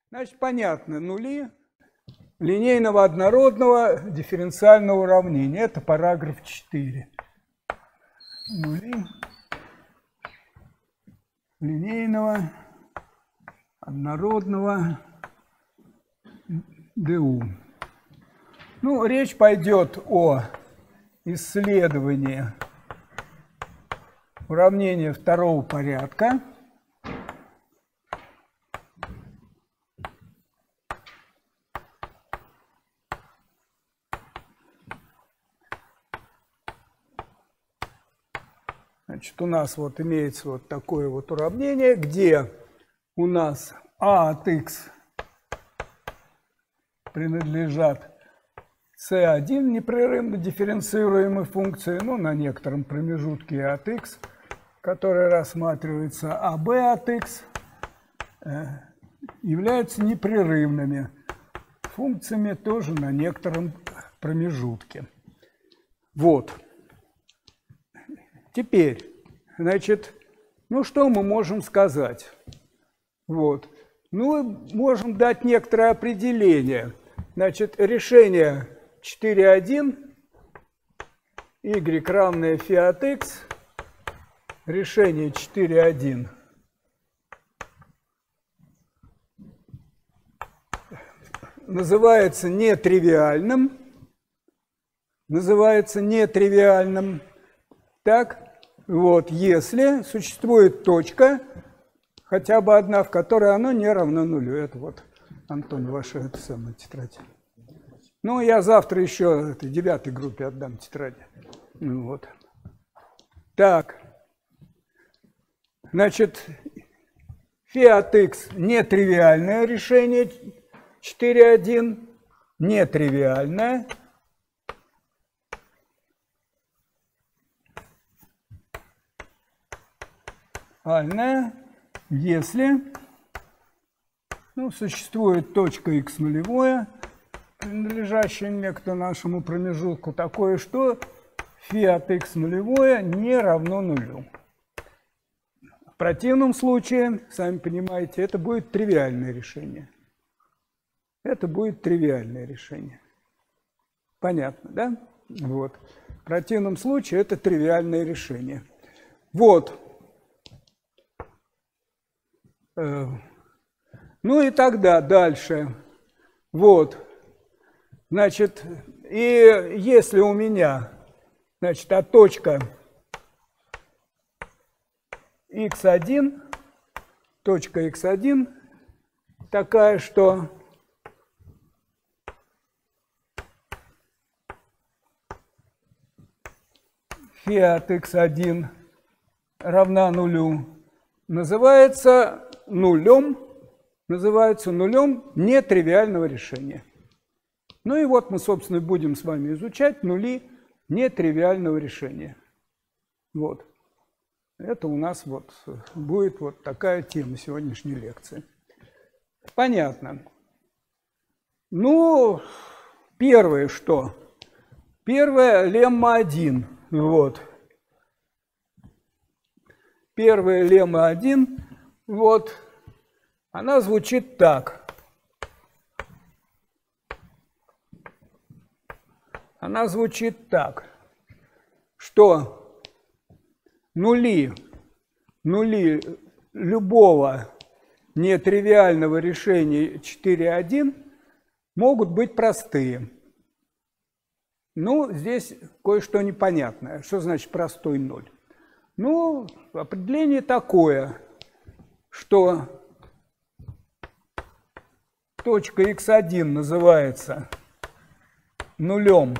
Значит, понятно, нули линейного однородного дифференциального уравнения. Это параграф 4. Нули линейного однородного ДУ. Ну, речь пойдет о исследовании уравнения второго порядка. Значит, у нас вот имеется вот такое вот уравнение, где у нас А от x принадлежат c1 непрерывно дифференцируемой функции, ну, на некотором промежутке от x, который рассматривается, а b от x являются непрерывными функциями тоже на некотором промежутке. Вот. Теперь, значит, ну что мы можем сказать? Вот. Ну, можем дать некоторое определение. Значит, решение 4,1, y равное φ от x, решение 4,1 называется нетривиальным. Так, вот, если существует точка, хотя бы одна, в которой оно не равно нулю. Это вот, Антон, ваша это самая тетрадь. Ну, я завтра еще этой 9-й группе отдам тетради. Ну, вот. Так, значит, φ от x нетривиальное решение 4,1, нетривиальное. Если существует точка x нулевое, принадлежащая некто нашему промежутку, такое, что φ от x нулевое не равно нулю. В противном случае, сами понимаете, это будет тривиальное решение. Понятно, да? Вот. В противном случае это тривиальное решение. Вот. Ну и тогда дальше. Вот. Значит, и если у меня, значит, точка x1, такая, что φ от x1 равна нулю, называется нулем нетривиального решения. Ну и вот мы, собственно, будем с вами изучать нули нетривиального решения. Вот. Это у нас вот будет вот такая тема сегодняшней лекции. Понятно. Ну, первое что? Первое лемма 1. Вот. Первая лемма 1. Вот. Она звучит так. Она звучит так, что нули любого нетривиального решения 4,1 могут быть простые. Ну, здесь кое-что непонятное. Что значит простой ноль? Ну, определение такое, что точка x1 называется нулем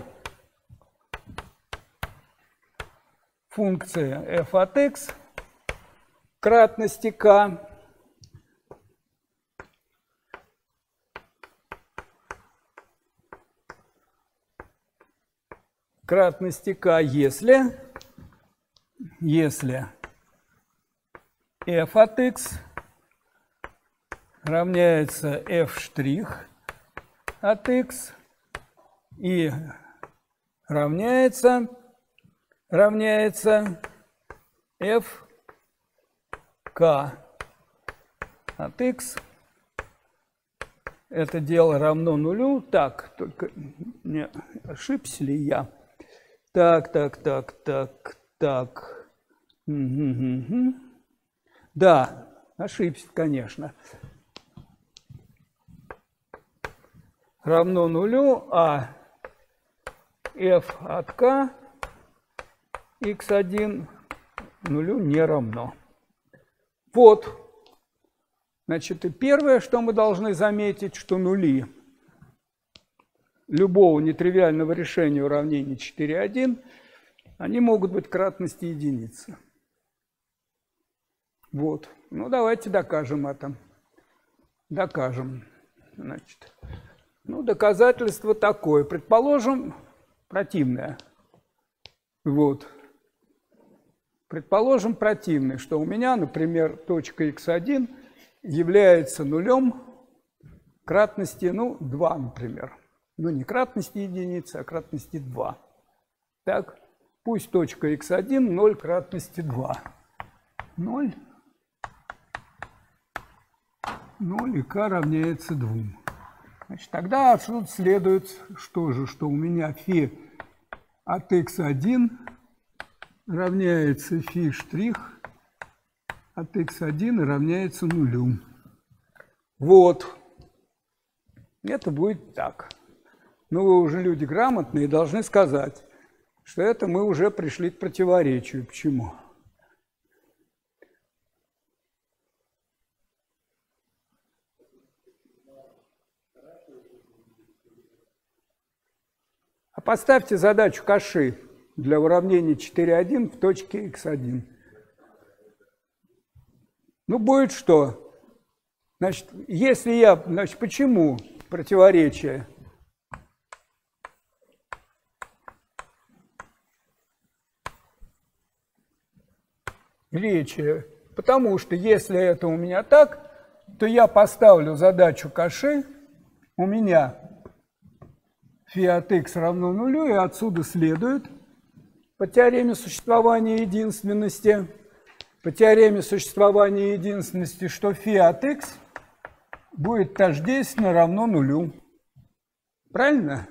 функции f от x кратности k. Кратности k, если f от x равняется f' от x и равняется f k от x это дело равно нулю. Так, только не ошибся ли я? Так. Да, ошибся, конечно. Равно нулю, а f от k x1 нулю не равно. Вот. Значит, и первое, что мы должны заметить, что нули любого нетривиального решения уравнения 4,1, они могут быть кратности единицы. Вот. Ну, давайте докажем это. Докажем. Значит, ну, доказательство такое. Предположим, противное. Вот. Предположим, противное, что у меня, например, точка x1 является нулем кратности, ну, 2, например. Ну, не кратности единицы, а кратности 2. Так, пусть точка x1 0 кратности 2. 0 и k равняется 2. Значит, тогда отсюда следует, что же, что у меня φ от x1 равняется φ' от x1 равняется нулю. Вот. Это будет так. Но вы уже люди грамотные, должны сказать, что это мы уже пришли к противоречию. Почему? А поставьте задачу Каши для уравнения 4,1 в точке x1. Ну, будет что? Значит, если я... Значит, почему противоречие? Речи. Потому что если это у меня так, то я поставлю задачу Каши, у меня φ от x равно нулю, и отсюда следует по теореме существования единственности, что φ от x будет тождественно равно нулю. Правильно?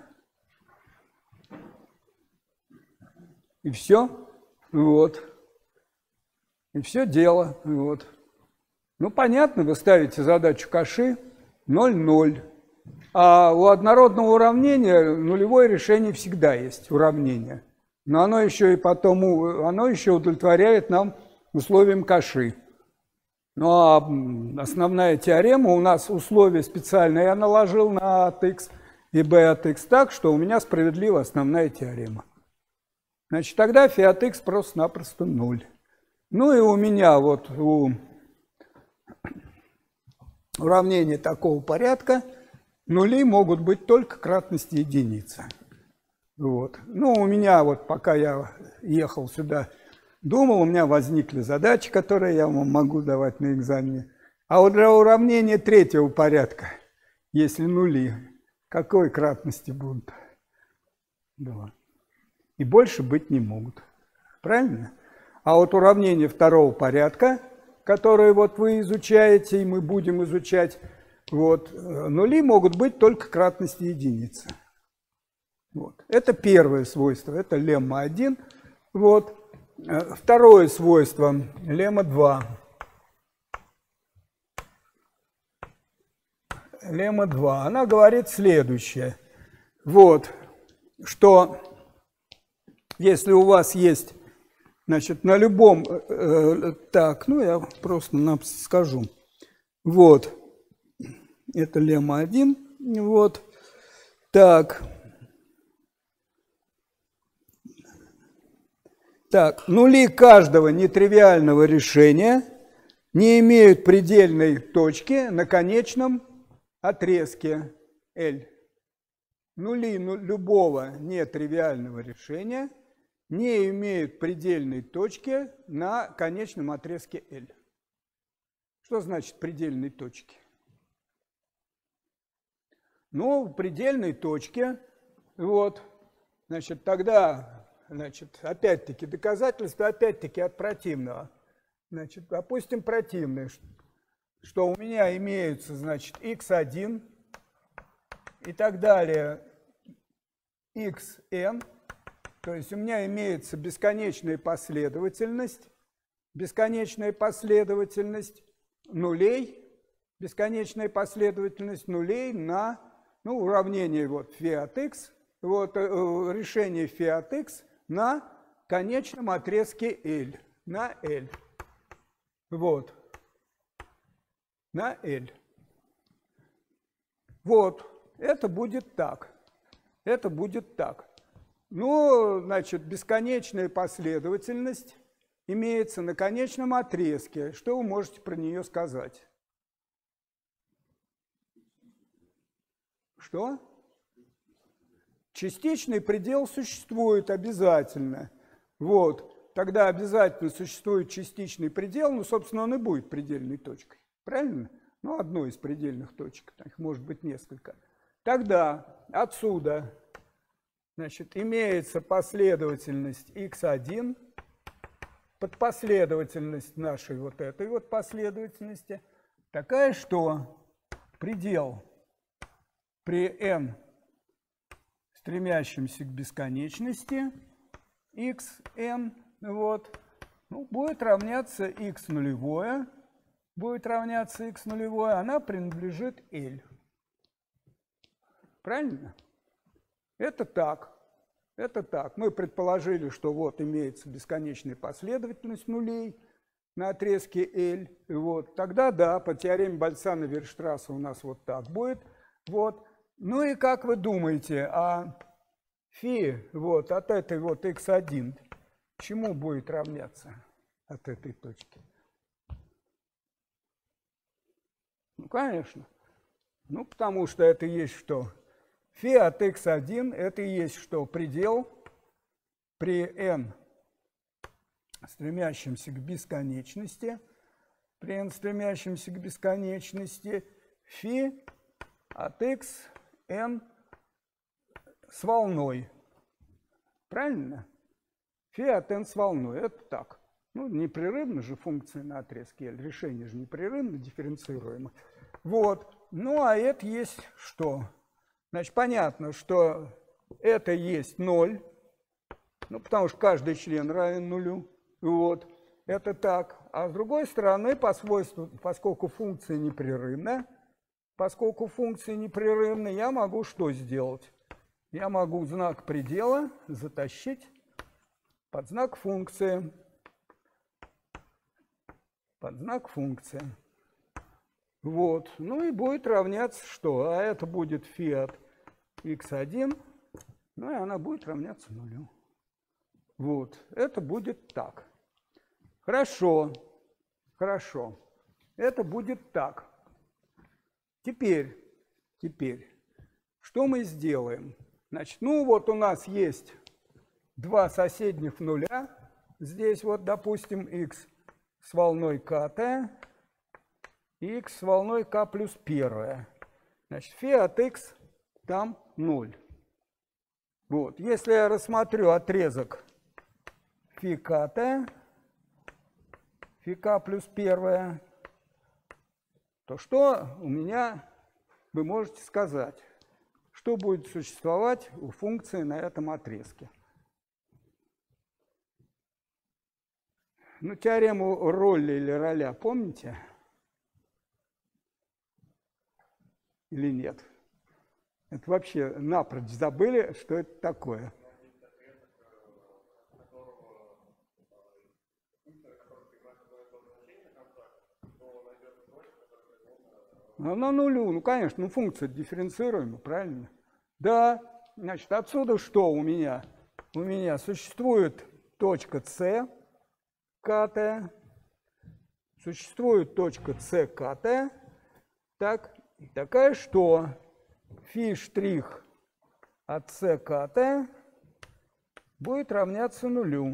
И все. Вот. И все дело. Вот. Ну, понятно, вы ставите задачу Каши 0, 0. А у однородного уравнения нулевое решение всегда есть, уравнение. Но оно еще и потом, оно еще удовлетворяет нам условиям Каши. Ну, а основная теорема у нас условие специальное я наложил на от x и b от x так, что у меня справедлива основная теорема. Значит, тогда φ от x просто-напросто 0. Ну и у меня вот у уравнения такого порядка нули могут быть только кратности единицы. Вот. Ну, у меня вот пока я ехал сюда, думал, у меня возникли задачи, которые я вам могу давать на экзамене. А вот для уравнения третьего порядка, если нули, какой кратности будут? 2. И больше быть не могут. Правильно? А вот уравнение второго порядка, которое вот вы изучаете, и мы будем изучать, вот, нули могут быть только кратности единицы. Вот. Это первое свойство, это лемма 1. Вот. Второе свойство, лемма 2. Лемма 2, она говорит следующее. Вот, что если у вас есть, значит, на любом... так, ну я просто нам скажу. Вот, это лемма 1. Вот, так... Так, нули каждого нетривиального решения не имеют предельной точки на конечном отрезке L. Нули любого нетривиального решения не имеют предельной точки на конечном отрезке L. Что значит предельной точки? Ну, в предельной точке, вот, значит, тогда... Значит, опять-таки, доказательство, опять-таки, от противного. Значит, допустим, противное, что у меня имеются, значит, x1 и так далее, xn, то есть у меня имеется бесконечная последовательность нулей, на уравнение вот φ от x, вот решение φ от x на конечном отрезке L, на L. Вот. На L. Вот. Это будет так. Это будет так. Ну, значит, бесконечная последовательность имеется на конечном отрезке. Что вы можете про нее сказать? Что? Частичный предел существует обязательно. Вот. Тогда обязательно существует частичный предел, ну, собственно, он и будет предельной точкой. Правильно? Ну, одной из предельных точек, их может быть несколько. Тогда отсюда, значит, имеется последовательность x1, подпоследовательность нашей вот этой вот последовательности, такая, что предел при n, стремящемся к бесконечности, xn, вот, ну, будет равняться x нулевое, она принадлежит L. Правильно? Это так. Это так. Мы предположили, что вот имеется бесконечная последовательность нулей на отрезке L. Вот. Тогда да, по теореме Больцана-Вейерштрасса у нас вот так будет. Вот. Ну и как вы думаете, а φ вот от этой вот x1 чему будет равняться от этой точки? Ну, конечно. Ну, потому что это есть что? Φ от x1 это и есть что? Предел при n, стремящемся к бесконечности. При n, стремящемся к бесконечности, φ от xn с волной. Правильно? Φ от n с волной. Это так. Ну, непрерывно же функция на отрезке L. Решение же непрерывно дифференцируемо. Вот. Ну, а это есть что? Значит, понятно, что это есть 0. Ну, потому что каждый член равен нулю. Вот. Это так. А с другой стороны, по свойству, поскольку функция непрерывна, я могу что сделать? Я могу знак предела затащить под знак функции. Вот. Ну и будет равняться что? А это будет φ от x1, ну и она будет равняться нулю. Вот. Это будет так. Хорошо. Хорошо. Это будет так. Теперь, что мы сделаем? Значит, ну вот у нас есть два соседних нуля. Здесь вот, допустим, x с волной kт, и x с волной k плюс 1. Значит, φ от x там 0. Вот. Если я рассмотрю отрезок φ k плюс 1, то что у меня, вы можете сказать, что будет существовать у функции на этом отрезке? Ну, теорему Ролля или Роля помните? Или нет? Это вообще напрочь забыли, что это такое. Она нулю, ну, конечно, ну, функция дифференцируема, правильно? Да, значит, отсюда что у меня? У меня существует точка С, КТ, существует точка С, КТ, так, такая, что φ' от С, КТ будет равняться нулю.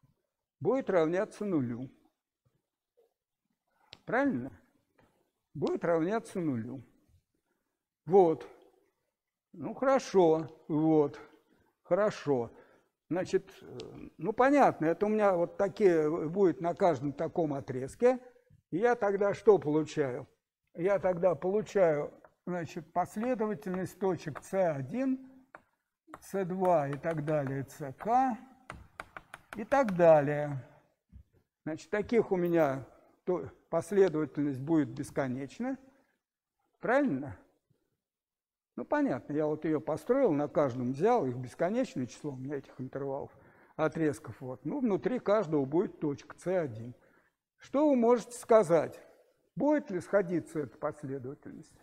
Правильно? Будет равняться нулю. Вот. Ну, хорошо. Вот. Хорошо. Значит, ну, понятно, это у меня вот такие будет на каждом таком отрезке. И я тогда что получаю? Я тогда получаю значит, последовательность точек С1, С2 и так далее, СК и так далее. Значит, таких у меня последовательность будет бесконечна. Правильно? Ну, понятно, я вот ее построил, на каждом взял, их бесконечное число у меня этих интервалов, отрезков. Вот. Ну, внутри каждого будет точка С1. Что вы можете сказать? Будет ли сходиться эта последовательность?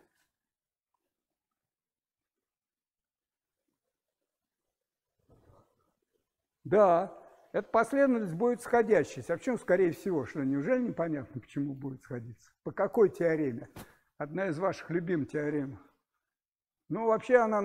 Да, эта последовательность будет сходящейся. А почему, скорее всего, что неужели непонятно, почему будет сходиться? По какой теореме? Одна из ваших любимых теорем. Ну, вообще она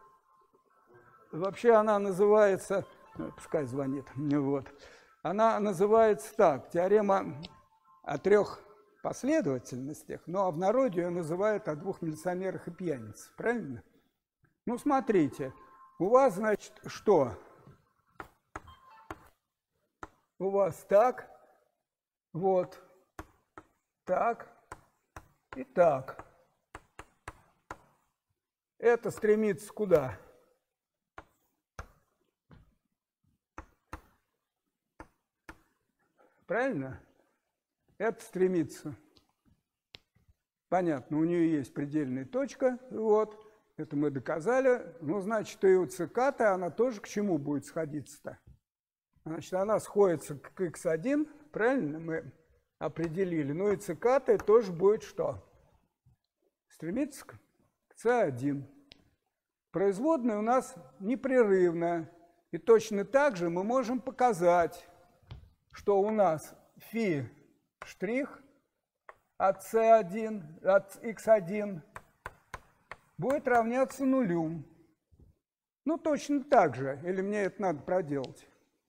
называется, пускай звонит, вот. Она называется так, теорема о трех последовательностях, но а в народе ее называют о двух милиционерах и пьяницах, правильно? Ну, смотрите, у вас, значит, что? У вас так, вот, так и так. Это стремится куда? Правильно? Это стремится. Понятно, у нее есть предельная точка, вот, это мы доказали. Ну, значит, и у ЦК-то она тоже к чему будет сходиться-то? Значит, она сходится к x1, правильно, мы определили. Ну и ЦК-то тоже будет что? Стремится к С1. Производная у нас непрерывна. И точно так же мы можем показать, что у нас φ' от C1, от x1 будет равняться нулю. Ну, точно так же. Или мне это надо проделать?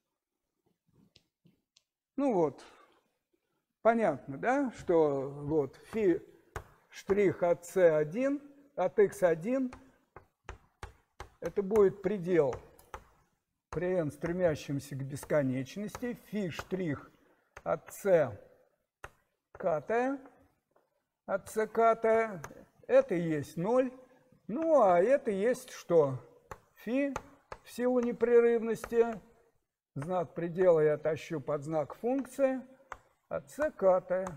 Ну вот, понятно, да, что вот φ' от C1, от x1, это будет предел при n стремящемся к бесконечности, φ' от c катая, от c катая, это и есть 0, ну а это есть что? Φ в силу непрерывности, знак предела я тащу под знак функции, от c катая.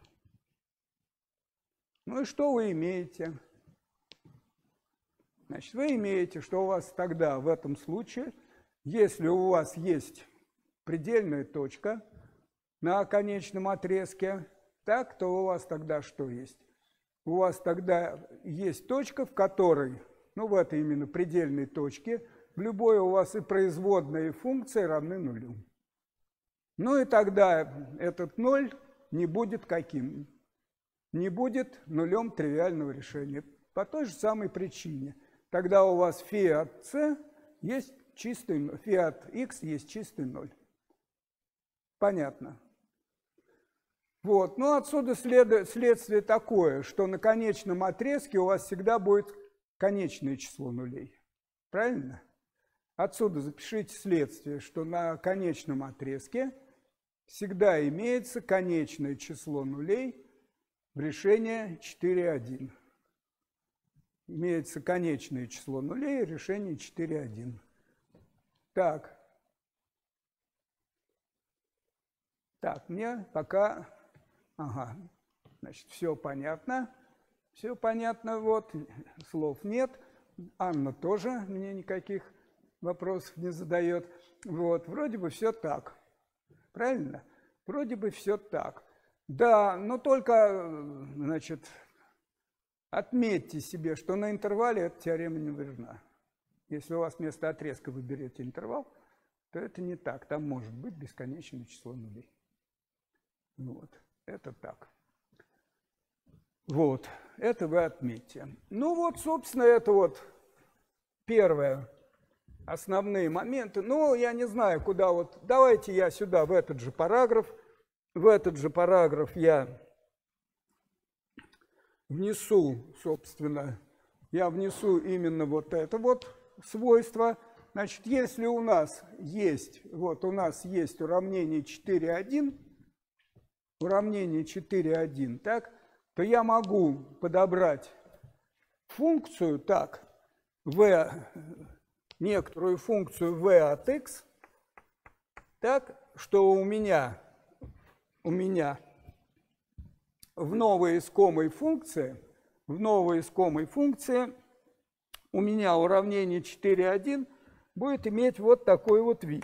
Ну и что вы имеете? Значит, вы имеете, что у вас тогда в этом случае, если у вас есть предельная точка на конечном отрезке, так, то у вас тогда что есть? У вас тогда есть точка, в которой, ну в этой именно предельной точке, в любой у вас и производная, и функция равны нулю. Ну и тогда этот ноль не будет каким? Не будет нулем тривиального решения. По той же самой причине. Тогда у вас φ от c есть чистый, φ от x есть чистый ноль. Понятно? Вот. Ну, отсюда следствие такое, что на конечном отрезке у вас всегда будет конечное число нулей. Правильно? Отсюда запишите следствие, что на конечном отрезке всегда имеется конечное число нулей в решении 4,1. Имеется конечное число нулей в решении 4,1. Так, мне пока... Ага, значит, все понятно. Все понятно, вот, слов нет. Анна тоже мне никаких вопросов не задает. Вот, вроде бы все так. Правильно? Вроде бы все так. Да, но только, значит, отметьте себе, что на интервале эта теорема не верна. Если у вас вместо отрезка вы берете интервал, то это не так. Там может быть бесконечное число нулей. Вот, это так. Вот, это вы отметьте. Ну вот, собственно, это вот первое. Основные моменты. Ну, я не знаю, куда вот... Давайте я сюда, в этот же параграф. В этот же параграф я внесу, собственно, я внесу именно вот это вот свойство. Значит, если у нас есть, вот у нас есть уравнение 4,1, так, то я могу подобрать функцию, так, v, некоторую функцию v от x, так, что у меня в новой искомой функции у меня уравнение 4,1 будет иметь вот такой вот вид.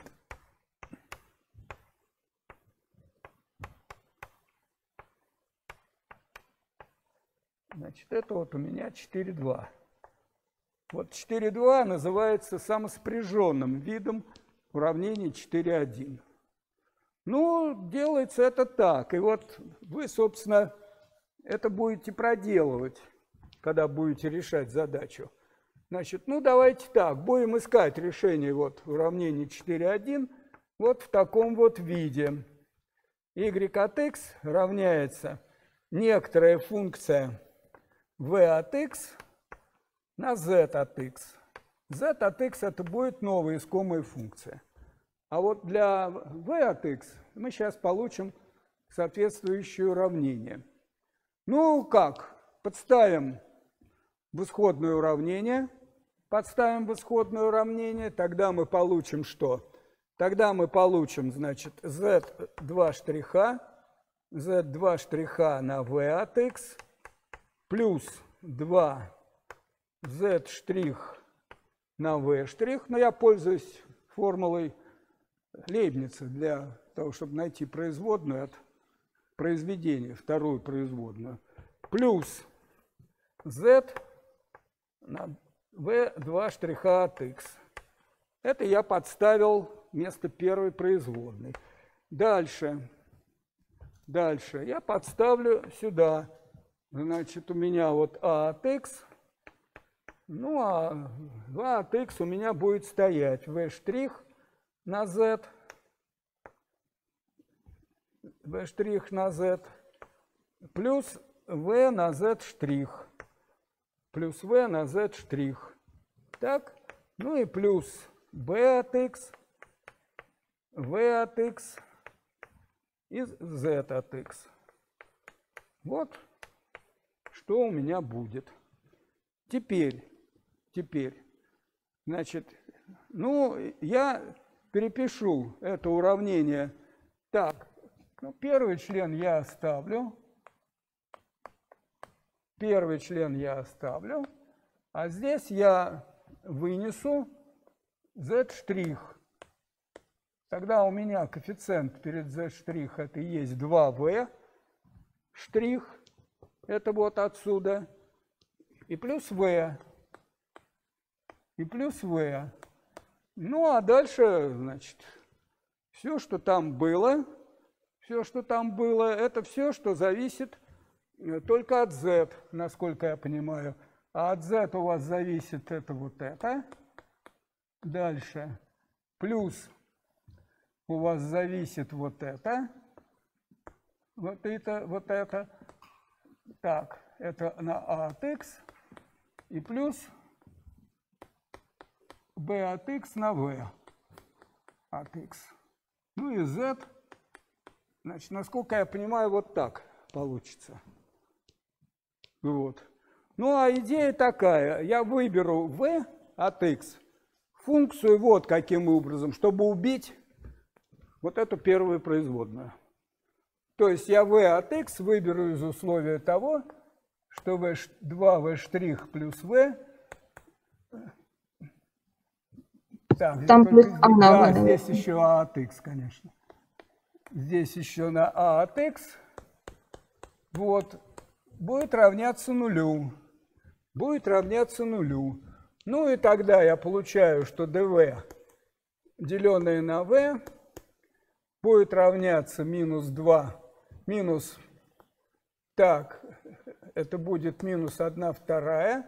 Значит, это вот у меня 4,2. Вот 4,2 называется самосопряженным видом уравнения 4,1. Ну, делается это так. И вот вы, собственно, это будете проделывать, когда будете решать задачу. Значит, ну, давайте так. Будем искать решение вот уравнения 4,1 вот в таком вот виде. Y от x равняется некоторая функция v от x на z от x. z от x это будет новая искомая функция. А вот для v от x мы сейчас получим соответствующее уравнение. Ну как? Подставим в исходное уравнение. Тогда мы получим что? Тогда мы получим, значит, z2 штриха на v от x плюс 2z штрих на v штрих. Но я пользуюсь формулой Лейбница для того, чтобы найти производную от произведения, вторую производную, плюс z на v2 штриха от x. Это я подставил вместо первой производной. Дальше я подставлю сюда. Значит, у меня вот a от x. Ну, а 2 от x у меня будет стоять v штрих на z, v штрих на z, плюс v на z штрих, плюс v на z штрих. Так, ну и плюс b от x, v от x и z от x. Вот что у меня будет. Теперь, значит, ну, я перепишу это уравнение так. Ну, первый член я оставлю. А здесь я вынесу z штрих. Тогда у меня коэффициент перед z штрих это и есть 2v штрих. Это вот отсюда. И плюс v. Ну, а дальше, значит, все, что там было, это все, что зависит только от z, насколько я понимаю. А от z у вас зависит это вот это. Дальше. Плюс у вас зависит вот это. Вот это. Так, это на a от x. И плюс b от x на v от x. Ну и z, значит, насколько я понимаю, вот так получится. Вот. Ну а идея такая. Я выберу v от x функцию вот каким образом, чтобы убить вот эту первую производную. То есть я v от x выберу из условия того, что 2v штрих плюс v. Так, там плюс да, здесь еще a от x, конечно. Здесь еще на a от x. Вот. Будет равняться нулю. Ну и тогда я получаю, что dv, деленное на v, будет равняться минус 2. Так, это будет минус 1/2.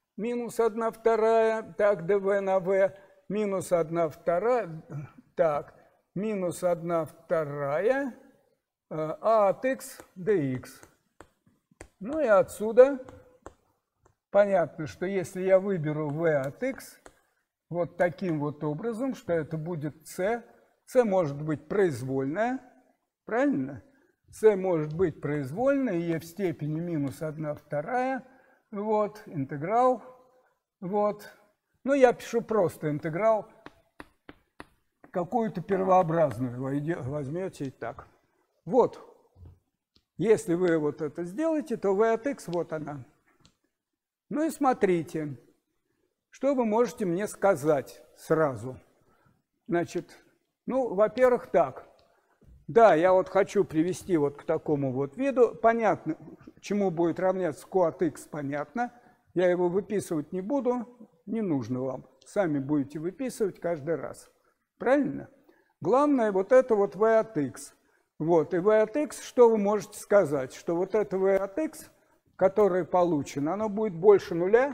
Так, dv на v. Минус 1/2. Так, минус 1/2 a от x dx. Ну и отсюда понятно, что если я выберу v от x вот таким вот образом, что это будет c может быть произвольная, правильно? c может быть произвольной, e в степени минус 1/2 Вот, интеграл. Вот. Ну, я пишу просто интеграл. Какую-то первообразную возьмете и так. Вот. Если вы вот это сделаете, то v от x вот она. Ну и смотрите, что вы можете мне сказать сразу. Значит, ну, во-первых, так. Да, я вот хочу привести вот к такому вот виду. Понятно, чему будет равняться q от x, понятно. Я его выписывать не буду, не нужно вам. Сами будете выписывать каждый раз. Правильно? Главное вот это вот v от x. Вот, и v от x, что вы можете сказать? Что вот это v от x, которое получено, оно будет больше нуля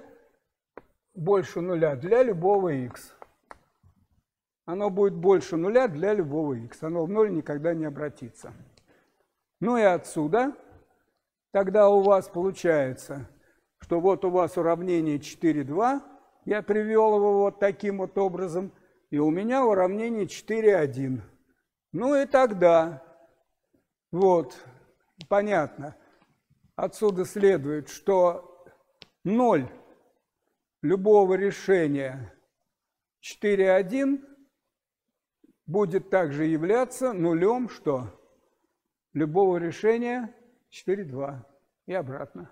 для любого x. Оно будет больше нуля для любого x. Оно в ноль никогда не обратится. Ну и отсюда тогда у вас получается, что вот у вас уравнение 4,2. Я привел его вот таким вот образом. И у меня уравнение 4,1. Ну и тогда, вот, понятно, отсюда следует, что 0 любого решения 4,1 будет также являться нулем, что? Любого решения 4,2 и обратно.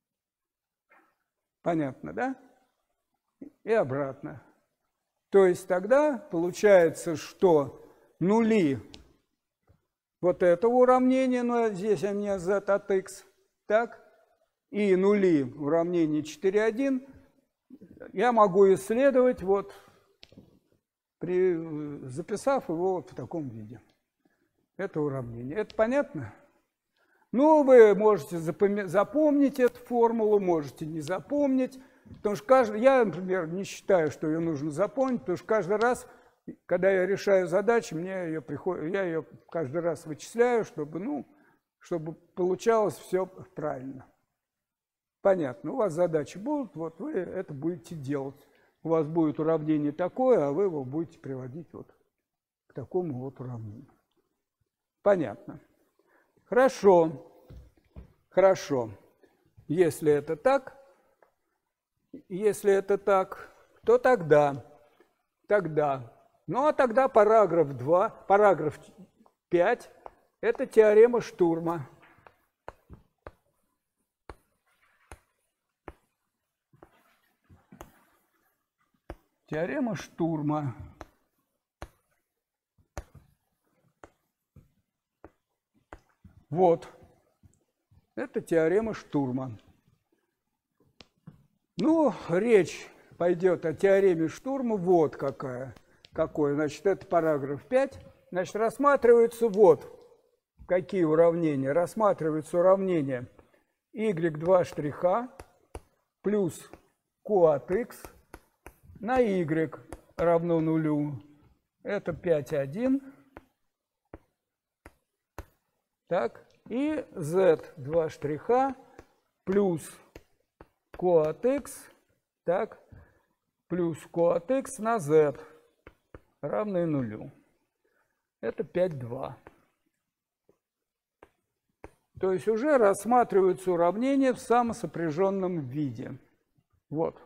Понятно, да? И обратно. То есть тогда получается, что нули вот этого уравнения, но здесь у меня z от x, так, и нули уравнения 4,1 я могу исследовать, вот, записав его вот в таком виде. Это уравнение. Это понятно? Ну, вы можете запомнить эту формулу, можете не запомнить. Потому что я, например, не считаю, что ее нужно запомнить, потому что каждый раз, когда я решаю задачи, я ее каждый раз вычисляю, чтобы получалось все правильно. Понятно. У вас задачи будут, вот вы это будете делать. У вас будет уравнение такое, а вы его будете приводить вот к такому вот уравнению. Понятно. Хорошо. Хорошо. Если это так, то тогда, ну а тогда параграф 5, это теорема Штурма. Теорема Штурма. Вот. Это теорема Штурма. Ну, речь пойдет о теореме Штурма. Вот какой. Значит, это параграф 5. Значит, рассматриваются вот какие уравнения. Рассматриваются уравнения y2 штриха плюс q от x на y равно нулю. Это 5,1. Так. И z2 штриха плюс q от x, так, плюс q от x на z равное нулю. Это 5,2. То есть уже рассматриваются уравнения в самосопряженном виде. Вот.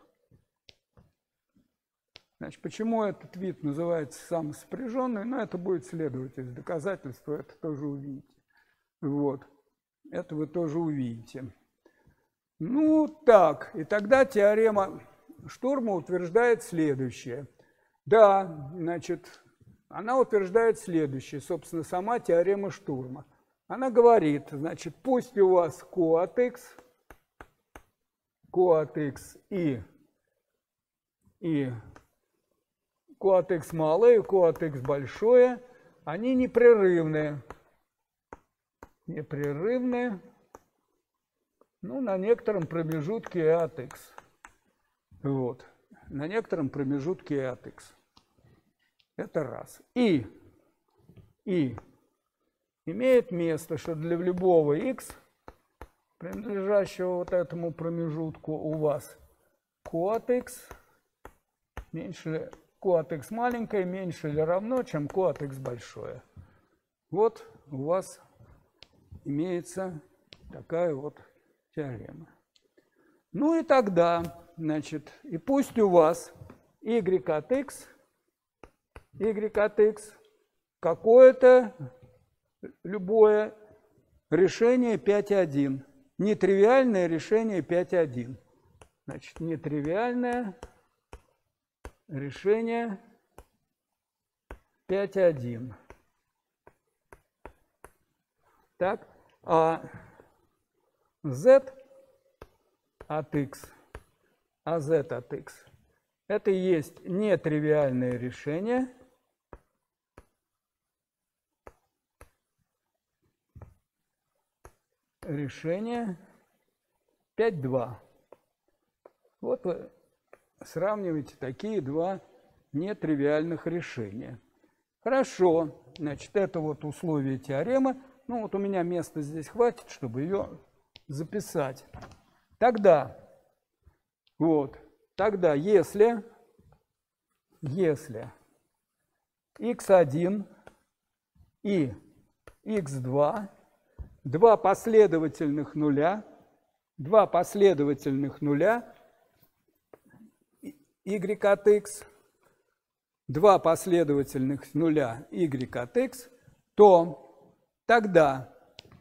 Значит, почему этот вид называется самосопряженный? Ну, это будет следовать из доказательства, это тоже увидите. Вот. Это вы тоже увидите. Ну, так. И тогда теорема Штурма утверждает следующее. Да, значит, она утверждает следующее. Собственно, сама теорема Штурма. Она говорит, значит, пусть у вас q от x и q от x малое и q от x большое, они непрерывные. Ну, на некотором промежутке e от x. Вот. На некотором промежутке e от x. Это раз. И имеет место, что для любого x, принадлежащего вот этому промежутку, у вас q от x меньше, q от x маленькое меньше или равно, чем q от x большое. Вот у вас имеется такая вот теорема. Ну и тогда, значит, и пусть у вас y от x какое-то любое решение 5,1. Нетривиальное решение 5,1. Значит, нетривиальное решение 5,1. Так, а z от x, это и есть нетривиальное решение решение 5,2. Вот вы сравниваете такие два нетривиальных решения. Хорошо, значит, это вот условие теоремы. Ну вот у меня места здесь хватит, чтобы ее записать. Тогда если x1 и x2 два последовательных нуля y от x, два последовательных нуля y от x, то тогда,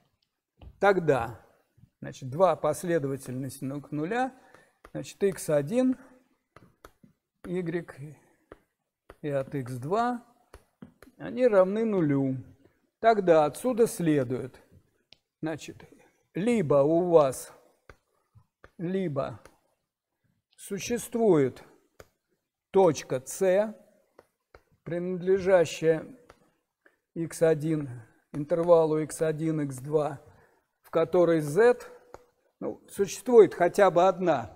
значит, два последовательных нуля, значит, x1, y и от x2, они равны нулю. Тогда отсюда следует, значит, либо у вас, существует точка C, принадлежащая x1, интервалу x1, x2, в которой z, существует хотя бы одна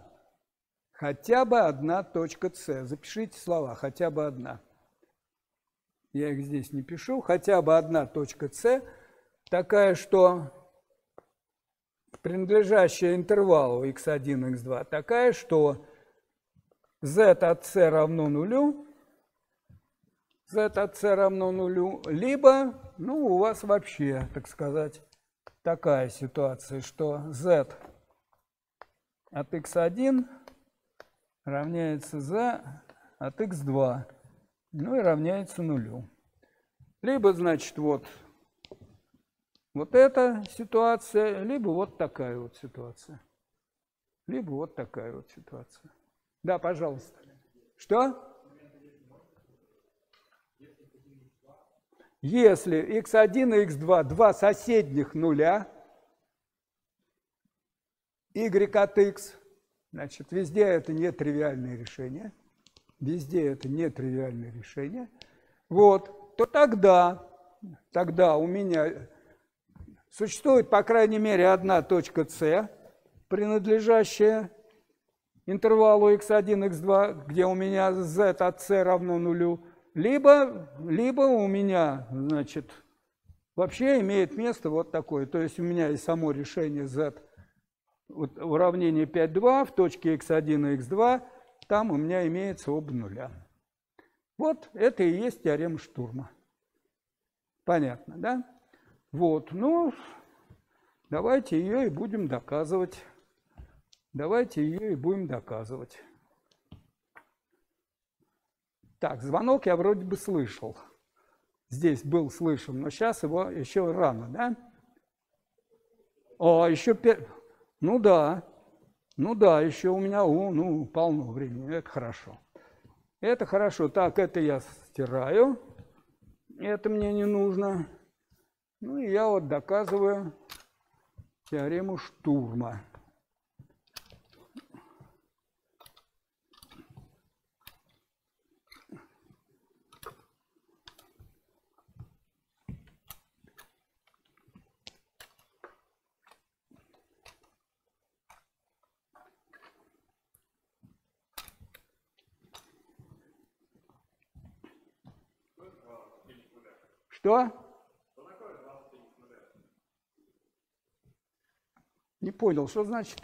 точка C. Запишите слова, хотя бы одна. Я их здесь не пишу. Хотя бы одна точка C, такая, что принадлежащая интервалу x1, x2, такая, что z от c равно нулю, либо, у вас вообще, так сказать, такая ситуация, что z от x1 равняется z от x2, и равняется нулю. Либо, значит, вот эта ситуация, либо вот такая вот ситуация. Да, пожалуйста. Что? Если x1 и x2 два соседних нуля, y от x, значит, везде это нетривиальное решение. Вот, то тогда у меня существует, по крайней мере, одна точка C, принадлежащая интервалу x1, x2, где у меня z от c равно нулю, либо у меня, значит, вообще имеет место вот такое. То есть у меня есть само решение z, уравнение 5,2 в точке x1 и x2, там у меня имеется оба нуля. Вот это и есть теорема Штурма. Понятно, да? Вот, давайте ее и будем доказывать. Так, звонок я вроде бы слышал. Здесь был слышен, но сейчас его еще рано, да? Еще 5... еще у меня полно времени. Это хорошо. Так, это я стираю. Это мне не нужно. И я вот доказываю теорему Штурма. Что? Не понял, что значит?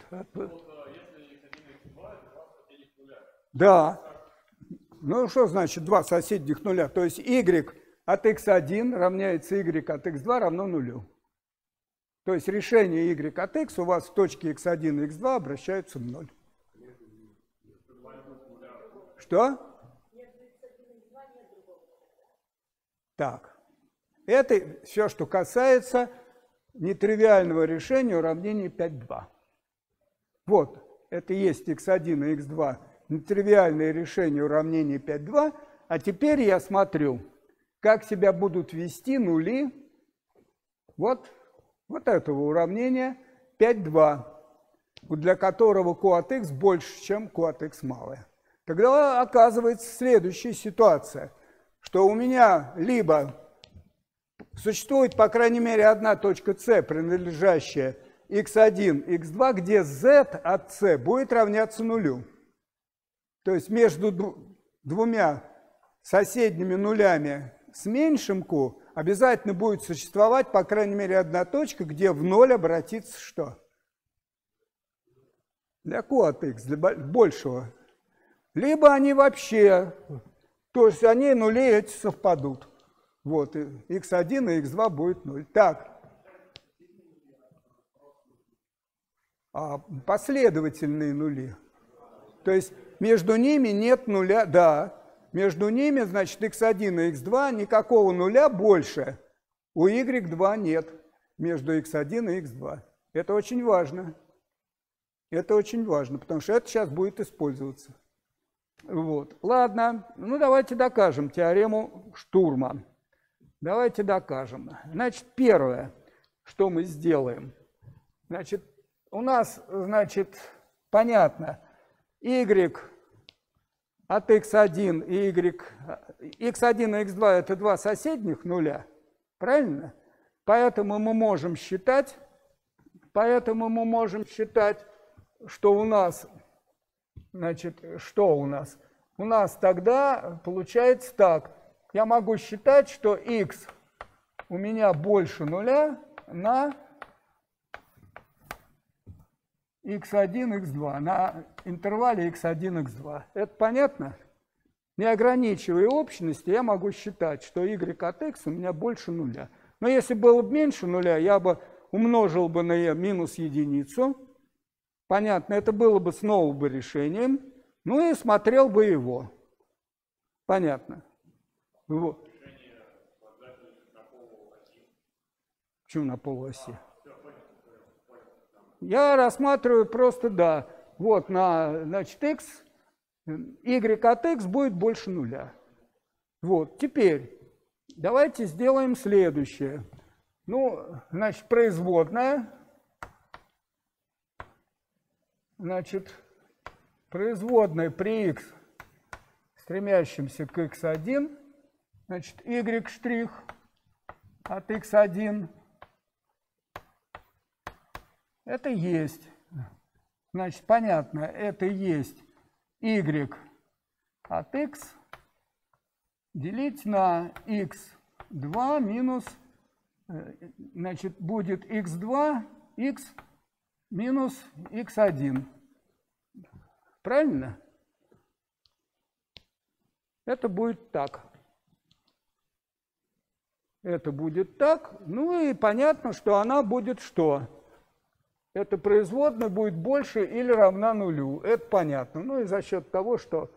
Да. Что значит два соседних нуля? То есть y от x1 равняется y от x2 равно нулю. То есть решение y от x у вас в точке x1 и x2 обращаются в ноль. Что? Так. Это все, что касается нетривиального решения уравнения 5,2. Вот, это есть x1 и x2, нетривиальное решение уравнения 5,2. А теперь я смотрю, как себя будут вести нули вот этого уравнения 5,2, для которого q от x больше, чем q от x малое. Тогда оказывается следующая ситуация, что у меня либо существует, по крайней мере, одна точка c, принадлежащая x1, x2, где z от c будет равняться нулю. То есть между двумя соседними нулями с меньшим q обязательно будет существовать, по крайней мере, одна точка, где в ноль обратится что? Для q от x, для большего. Либо они вообще, то есть они нули эти совпадут. Вот, x1 и x2 будет 0. Так. Последовательные нули. То есть между ними нет нуля, да. Между ними, значит, x1 и x2 никакого нуля больше. У y2 нет между x1 и x2. Это очень важно. Это очень важно, потому что это сейчас будет использоваться. Вот. Ладно, ну давайте докажем теорему Штурма. Давайте докажем. Значит, первое, что мы сделаем. Значит, у нас, значит, понятно, y от x1 и x1 и x2 это два соседних нуля, правильно? Поэтому мы можем считать, что у нас, значит, что у нас? У нас тогда получается так. Я могу считать, что x у меня больше нуля на x1, x2, на интервале x1, x2. Это понятно? Не ограничивая общности, я могу считать, что y от x у меня больше нуля. Но если было бы меньше нуля, я бы умножил бы на минус единицу. Понятно, это было бы снова бы решением. Ну и смотрел бы его. Понятно. Вот. Почему на полуоси? Я рассматриваю просто, да, вот на, значит, x, y от x будет больше нуля. Вот, теперь давайте сделаем следующее. Ну, значит, производная. Значит, производная при x, стремящемся к x1, значит, y' от x1, это есть, значит, понятно, это есть y от x делить на x2 минус, значит, будет x2, x минус x1. Правильно? Это будет так. Это будет так. Ну и понятно, что она будет что? Эта производная будет больше или равна нулю. Это понятно. Ну и за счет того, что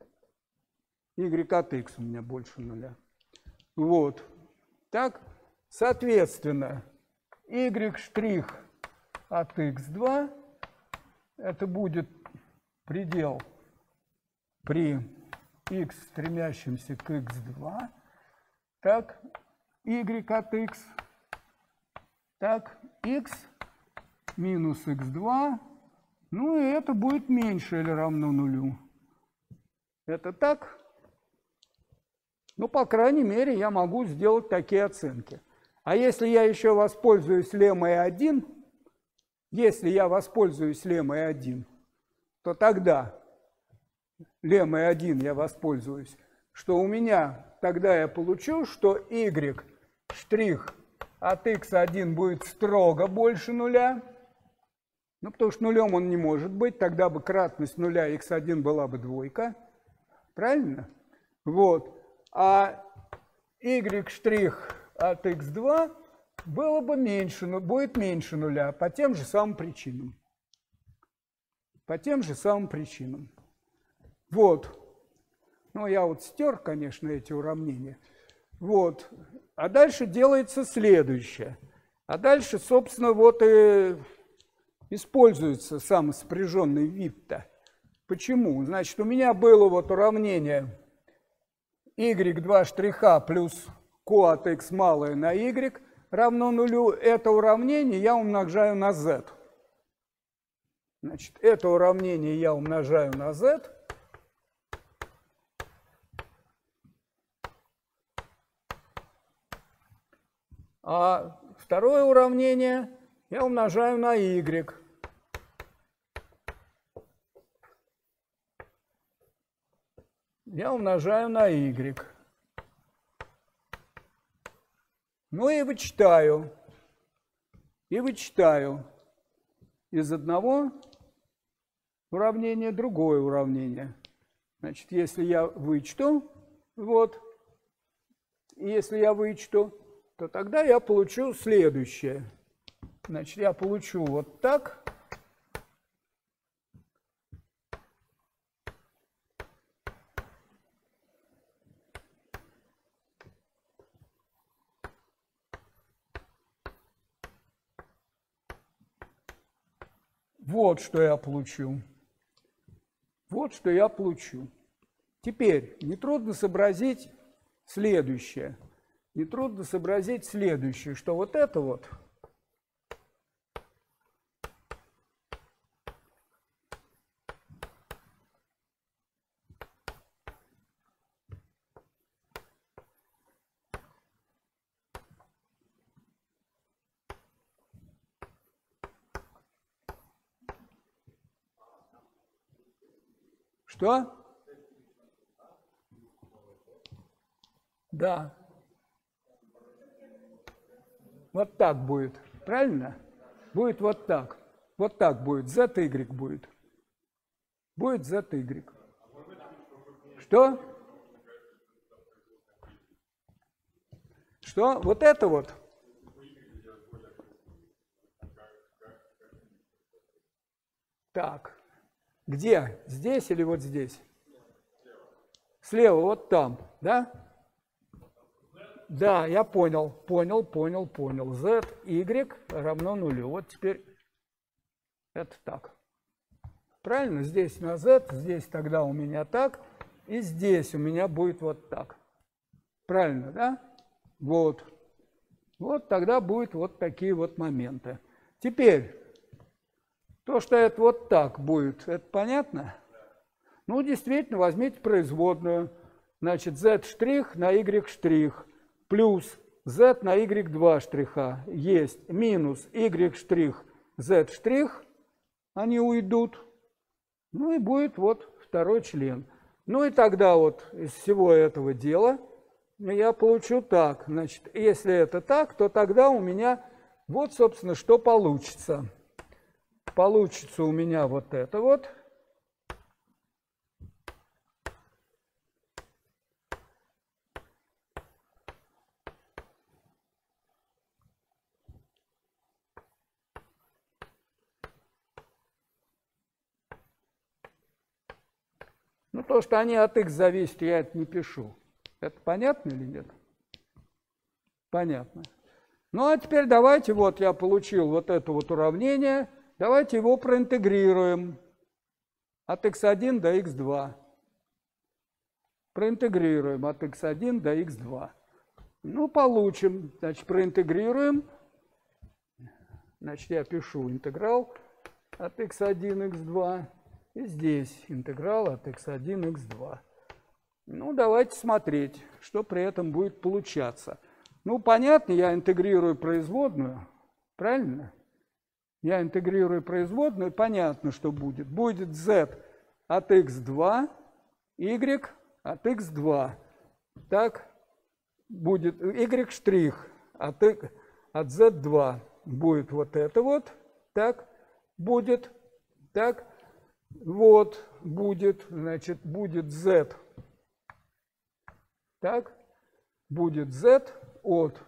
y от x у меня больше нуля. Вот. Так, соответственно, y' от x2, это будет предел при x, стремящемся к x2, так, y от x, так, x минус x2, ну и это будет меньше или равно нулю. Это так? Ну, по крайней мере, я могу сделать такие оценки. А если я еще воспользуюсь леммой 1, то тогда леммой 1 я воспользуюсь, что у меня тогда я получу, что y' от x1 будет строго больше нуля. Ну, потому что нулем он не может быть, тогда бы кратность нуля x1 была бы двойка. Правильно? Вот. А y' от x2 было бы меньше, но будет меньше нуля по тем же самым причинам. Вот. Ну, я вот стер, конечно, эти уравнения. Вот. А дальше делается следующее. А дальше, собственно, вот и используется самосопряженный вид-то. Почему? Значит, у меня было вот уравнение y2 штриха плюс co от x малое на y равно нулю. Это уравнение я умножаю на z. Значит, это уравнение я умножаю на z. А второе уравнение я умножаю на y. Я умножаю на y. Ну и вычитаю. И вычитаю из одного уравнения другое уравнение. Значит, если я вычту, вот, если я вычту, то тогда я получу следующее. Значит, я получу вот так. Вот что я получу. Вот что я получу. Теперь нетрудно сообразить следующее. Нетрудно сообразить следующее, что вот это вот что? Да. Вот так будет. Правильно? Будет вот так. Вот так будет. ZY будет. Будет ZY. Что? Что? Вот это вот. Так. Где? Здесь или вот здесь? Слева, вот там. Да? Да, я понял. Понял. Z, Y равно нулю. Вот теперь это так. Правильно? Здесь на Z, здесь тогда у меня так. И здесь у меня будет вот так. Правильно, да? Вот. Вот тогда будут вот такие вот моменты. Теперь, то, что это вот так будет, это понятно? Ну, действительно, возьмите производную. Значит, z' на y' плюс z на y2 штриха есть минус y' z', они уйдут. Ну и будет вот второй член. Ну и тогда вот из всего этого дела я получу так. Значит, если это так, то тогда у меня вот, собственно, что получится. Получится у меня вот это вот. Ну, то, что они от x зависят, я это не пишу. Это понятно или нет? Понятно. Ну, а теперь давайте, вот я получил вот это вот уравнение, давайте его проинтегрируем от x1 до x2. Проинтегрируем от x1 до x2. Ну, получим, значит, проинтегрируем. Значит, я пишу интеграл от x1, x2. И здесь интеграл от x1, x2. Ну, давайте смотреть, что при этом будет получаться. Ну, понятно, я интегрирую производную, правильно? Я интегрирую производную, понятно, что будет. Будет z от x2, y от x2. Так, будет y' от z2. Будет вот это вот. Так, будет. Так. Вот будет, значит, будет z. Так, будет z от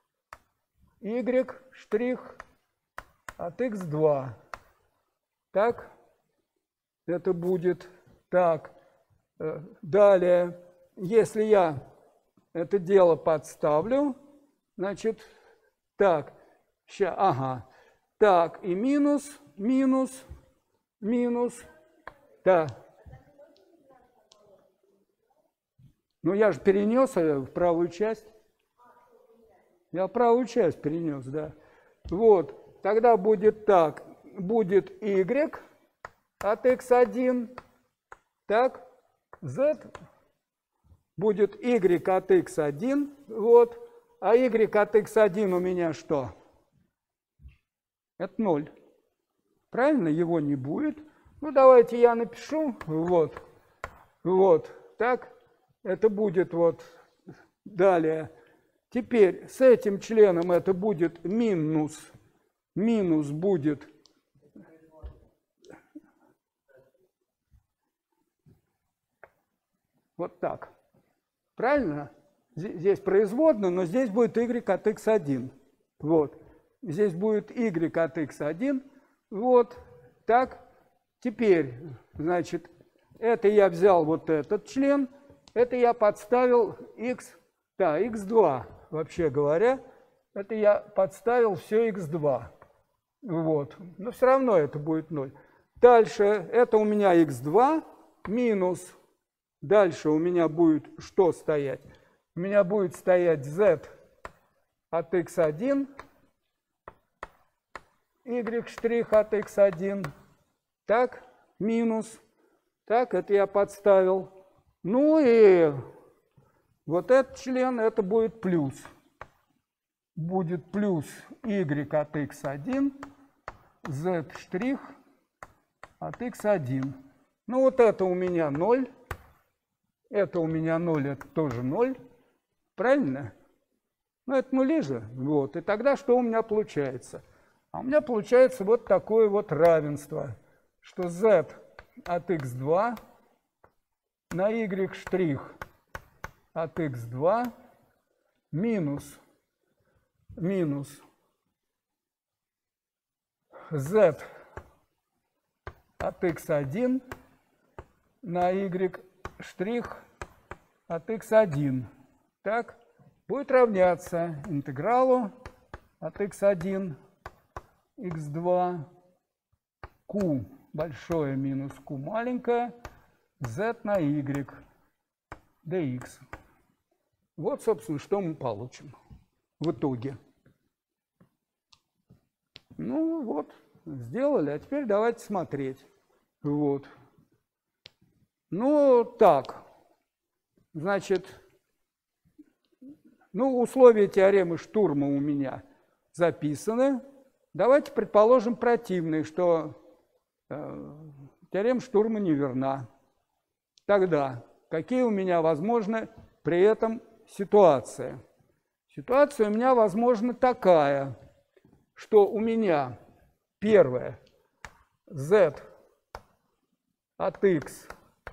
y' от x2. Так, это будет так. Далее, если я это дело подставлю, значит, так, сейчас, ага, так, и минус, да. Ну, я же перенес в правую часть. Я правую часть перенес, да. Вот, тогда будет так, будет y от x1, так, z будет y от x1, вот, а y от x1 у меня что? Это 0. Правильно? Его не будет. Ну, давайте я напишу, вот, так, это будет вот далее. Теперь с этим членом это будет минус будет вот так. Правильно? Здесь производная, но здесь будет y от x1. Вот. Здесь будет y от x1. Вот. Так. Теперь, значит, это я взял вот этот член, это я подставил x, да, x2, вообще говоря. Это я подставил все x2. Вот. Но все равно это будет 0. Дальше это у меня x2 минус. Дальше у меня будет что стоять? У меня будет стоять z от x1, y' от x1. Так, минус. Так, это я подставил. Ну и вот этот член, это будет плюс. Будет плюс y от x1, z' от x1. Ну вот это у меня 0. Это у меня 0, это тоже 0. Правильно? Ну это нули же. Вот. И тогда что у меня получается? А у меня получается вот такое вот равенство, что z от x2 на y' от x2 минус z от x1 на y' от x1. Так, будет равняться интегралу от x1, x2, q большое минус q маленькое, z на y, dx. Вот, собственно, что мы получим в итоге. Ну вот, сделали, а теперь давайте смотреть. Вот. Ну, так, значит, ну, условия теоремы Штурма у меня записаны. Давайте предположим противные, что теорема Штурма неверна. Тогда какие у меня возможны при этом ситуации? Ситуация у меня возможна такая, что у меня первое z от x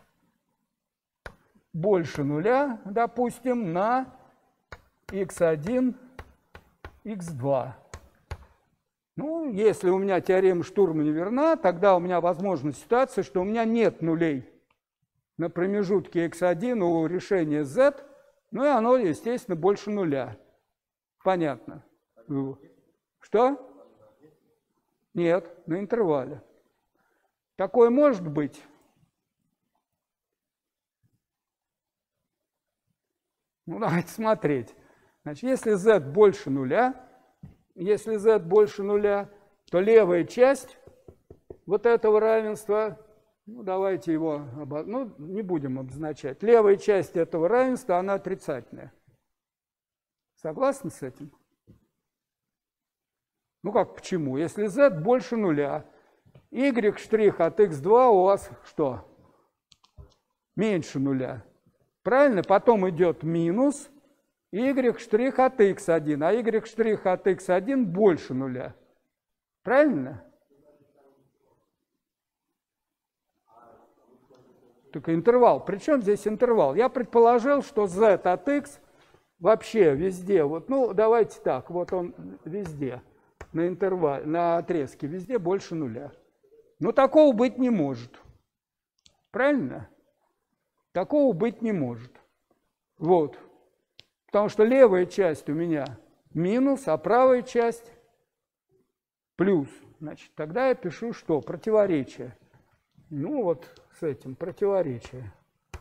больше нуля, допустим, на x1, x2. Ну, если у меня теорема Штурма не верна, тогда у меня возможна ситуация, что у меня нет нулей на промежутке x1 у решения z, ну и оно, естественно, больше нуля. Понятно. Что? Нет, на интервале. Такое может быть? Ну, давайте смотреть. Значит, если z больше нуля, то левая часть вот этого равенства, ну, давайте его, ну, не будем обозначать. Левая часть этого равенства, она отрицательная. Согласны с этим? Ну как, почему? Если z больше нуля, y' от x2 у вас что? Меньше нуля. Правильно? Потом идет минус y' от x1, а y' от x1 больше нуля. Правильно? Только интервал. Причем здесь интервал? Я предположил, что z от x вообще везде, вот, ну давайте так, вот он везде, на интервале, на отрезке, везде больше нуля. Но такого быть не может. Правильно? Такого быть не может. Вот. Потому что левая часть у меня минус, а правая часть плюс. Значит, тогда я пишу что? Противоречие. Ну вот с этим противоречие.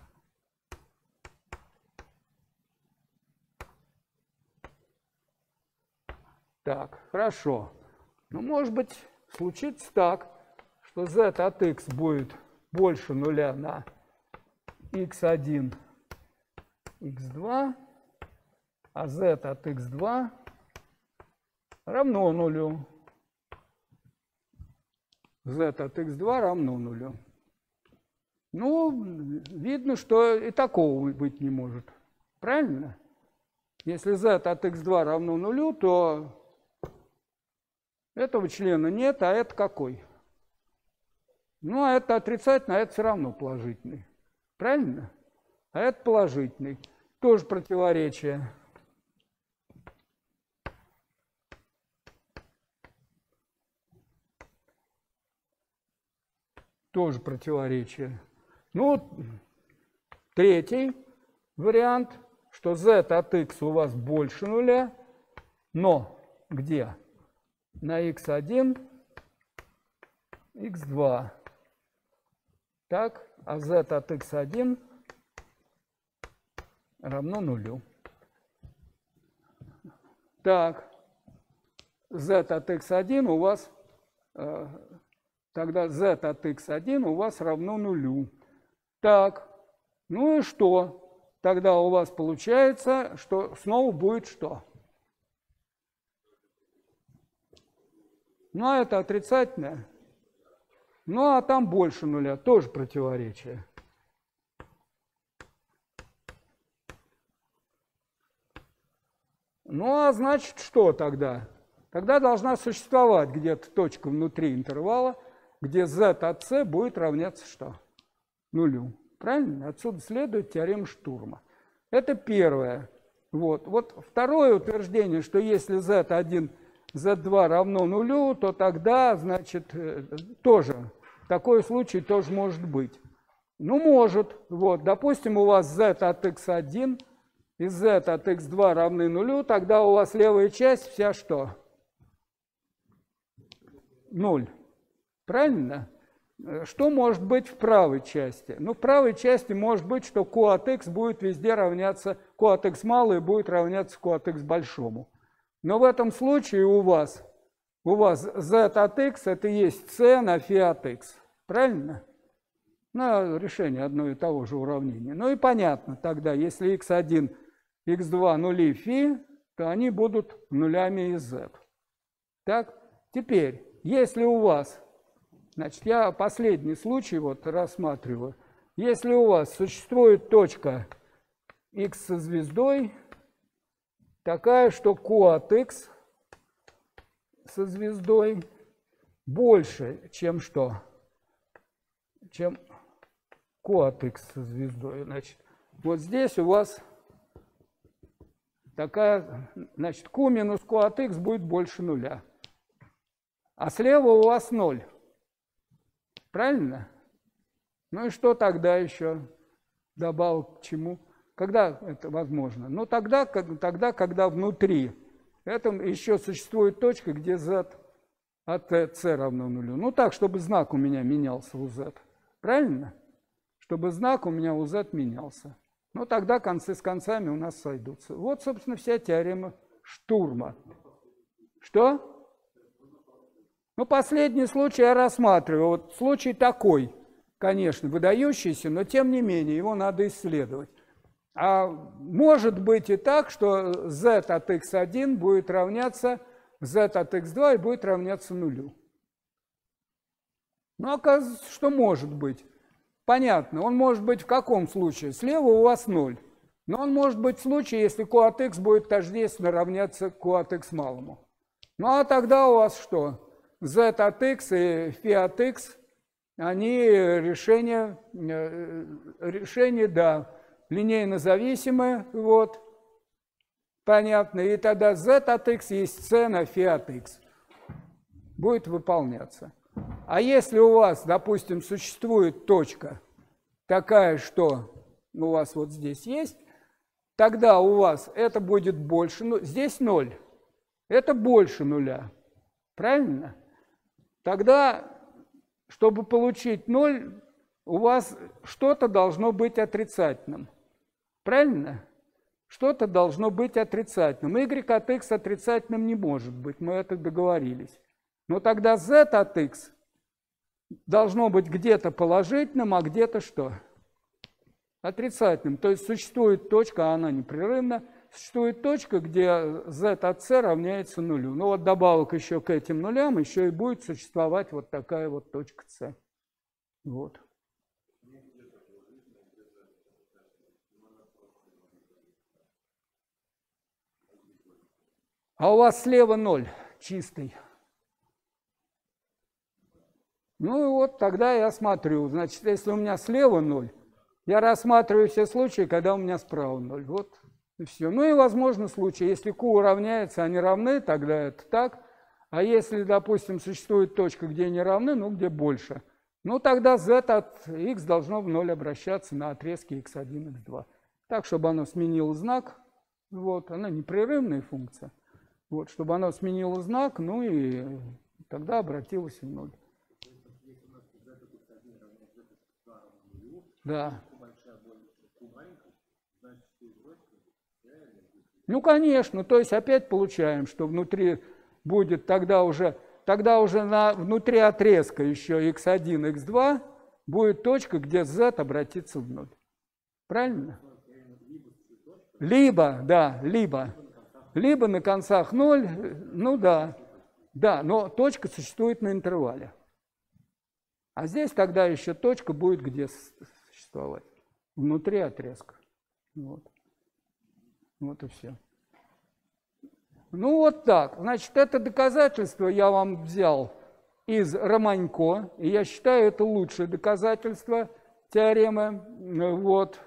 Так, хорошо. Ну, может быть, случится так, что z от x будет больше нуля на x1, x2, а z от x2 равно нулю. z от x2 равно нулю. Ну, видно, что и такого быть не может. Правильно? Если z от x2 равно нулю, то этого члена нет, а это какой? Ну, а это отрицательный, а это все равно положительный. Правильно? А это положительный. Тоже противоречие. Тоже противоречие. Ну, третий вариант, что z от x у вас больше нуля, но где? На x1, x2. Так, а z от x1 равно нулю. Так, z от x1 у вас, тогда z от x1 у вас равно нулю. Так, ну и что? Тогда у вас получается, что снова будет что? Ну, а это отрицательное. Ну, а там больше нуля, тоже противоречие. Ну, а значит, что тогда? Тогда должна существовать где-то точка внутри интервала, где z от c будет равняться что? Нулю. Правильно? Отсюда следует теорема Штурма. Это первое. Вот второе утверждение, что если z1, z2 равно нулю, то тогда, значит, тоже, такой случай тоже может быть. Ну, может. Вот, допустим, у вас z от x1 и z от x2 равны нулю, тогда у вас левая часть вся что? 0. Правильно? Что может быть в правой части? Ну, в правой части может быть, что q от x будет везде равняться, q от x малое будет равняться q от x большому. Но в этом случае у вас z от x это есть c на φ от x. Правильно? На решение одного и того же уравнения. Ну и понятно тогда, если x1, x2 нули φ, то они будут нулями из z. Так, теперь, если у вас, значит, я последний случай вот рассматриваю. Если у вас существует точка x со звездой, такая, что q от x со звездой больше, чем что? Чем q от x со звездой. Значит, вот здесь у вас такая, значит, q минус q от x будет больше нуля. А слева у вас 0. Правильно? Ну и что тогда еще добавок к чему? Когда это возможно? Ну тогда, когда внутри это еще существует точка, где z от c равно нулю. Ну так, чтобы знак у меня менялся у z. Правильно? Чтобы знак у меня у z менялся. Ну тогда концы с концами у нас сойдутся. Вот, собственно, вся теорема Штурма. Что? Ну, последний случай я рассматриваю. Вот случай такой, конечно, выдающийся, но тем не менее его надо исследовать. А может быть и так, что z от x1 будет равняться z от x2 и будет равняться нулю. Ну, оказывается, что может быть. Понятно, он может быть в каком случае? Слева у вас 0. Но он может быть в случае, если q от x будет тождественно равняться q от x малому. Ну, а тогда у вас что? z от x и φ от x, они решения, да, линейно зависимые, вот, понятно, и тогда z от x есть c на φ от x, будет выполняться. А если у вас, допустим, существует точка такая, что у вас вот здесь есть, тогда у вас это будет больше, ну, здесь 0, это больше нуля, правильно? Тогда, чтобы получить 0, у вас что-то должно быть отрицательным, правильно? Что-то должно быть отрицательным. Y от x отрицательным не может быть, мы это договорились. Но тогда z от x должно быть где-то положительным, а где-то что? Отрицательным. То есть существует точка, она непрерывна, существует точка, где z от c равняется нулю. Ну вот добавок еще к этим нулям еще и будет существовать вот такая вот точка c. Вот. А у вас слева 0, чистый. Ну и вот тогда я смотрю. Значит, если у меня слева 0, я рассматриваю все случаи, когда у меня справа 0. Вот и все. Ну и возможно случаи. Если Q равняется, они равны, тогда это так. А если, допустим, существует точка, где они равны, ну где больше, ну тогда z от x должно в 0 обращаться на отрезке x1, x2. Так, чтобы оно сменило знак. Вот, она непрерывная функция. Вот, чтобы оно сменило знак, ну и тогда обратилось в 0. Да. Ну, конечно, то есть опять получаем, что внутри будет тогда уже внутри отрезка еще x1, x2 будет точка, где z обратится в 0. Правильно? Либо, да, либо на концах 0, ну да, но точка существует на интервале. А здесь тогда еще точка будет где существовать? Внутри отрезка. Вот. Вот и все. Ну вот так. Значит, это доказательство я вам взял из Романько, и я считаю, это лучшее доказательство теоремы вот,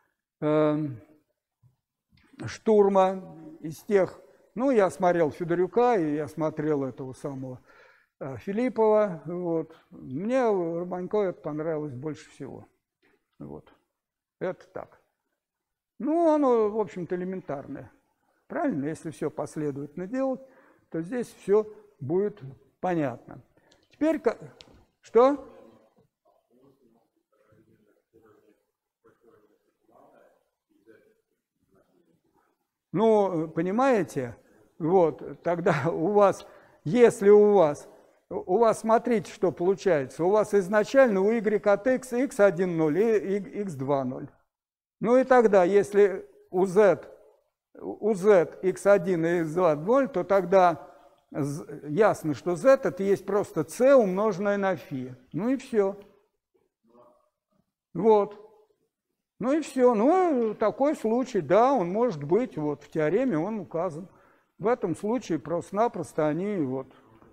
Штурма из тех. Ну, я смотрел Федорюка, и я смотрел этого самого Филиппова. Вот. Мне Романько это понравилось больше всего. Вот. Это так. Ну, оно, в общем-то, элементарное. Правильно? Если все последовательно делать, то здесь все будет понятно. Теперь, что? Ну, понимаете, вот, тогда у вас, если у вас, смотрите, что получается. У вас изначально у y от x x1 0 и x2 0. Ну и тогда, если у z x1 и x2 0, то тогда ясно, что z это есть просто c умноженное на φ. Ну и все. Вот. Ну и все. Ну, такой случай, да, он может быть, вот в теореме он указан. В этом случае просто-напросто они вот.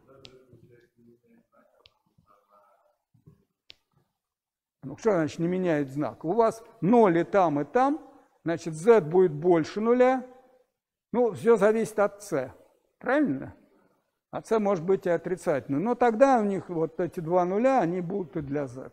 Ну, что значит не меняет знак? У вас 0 и там, значит, z будет больше нуля. Ну, все зависит от c. Правильно? А c может быть и отрицательным. Но тогда у них вот эти два нуля, они будут и для z.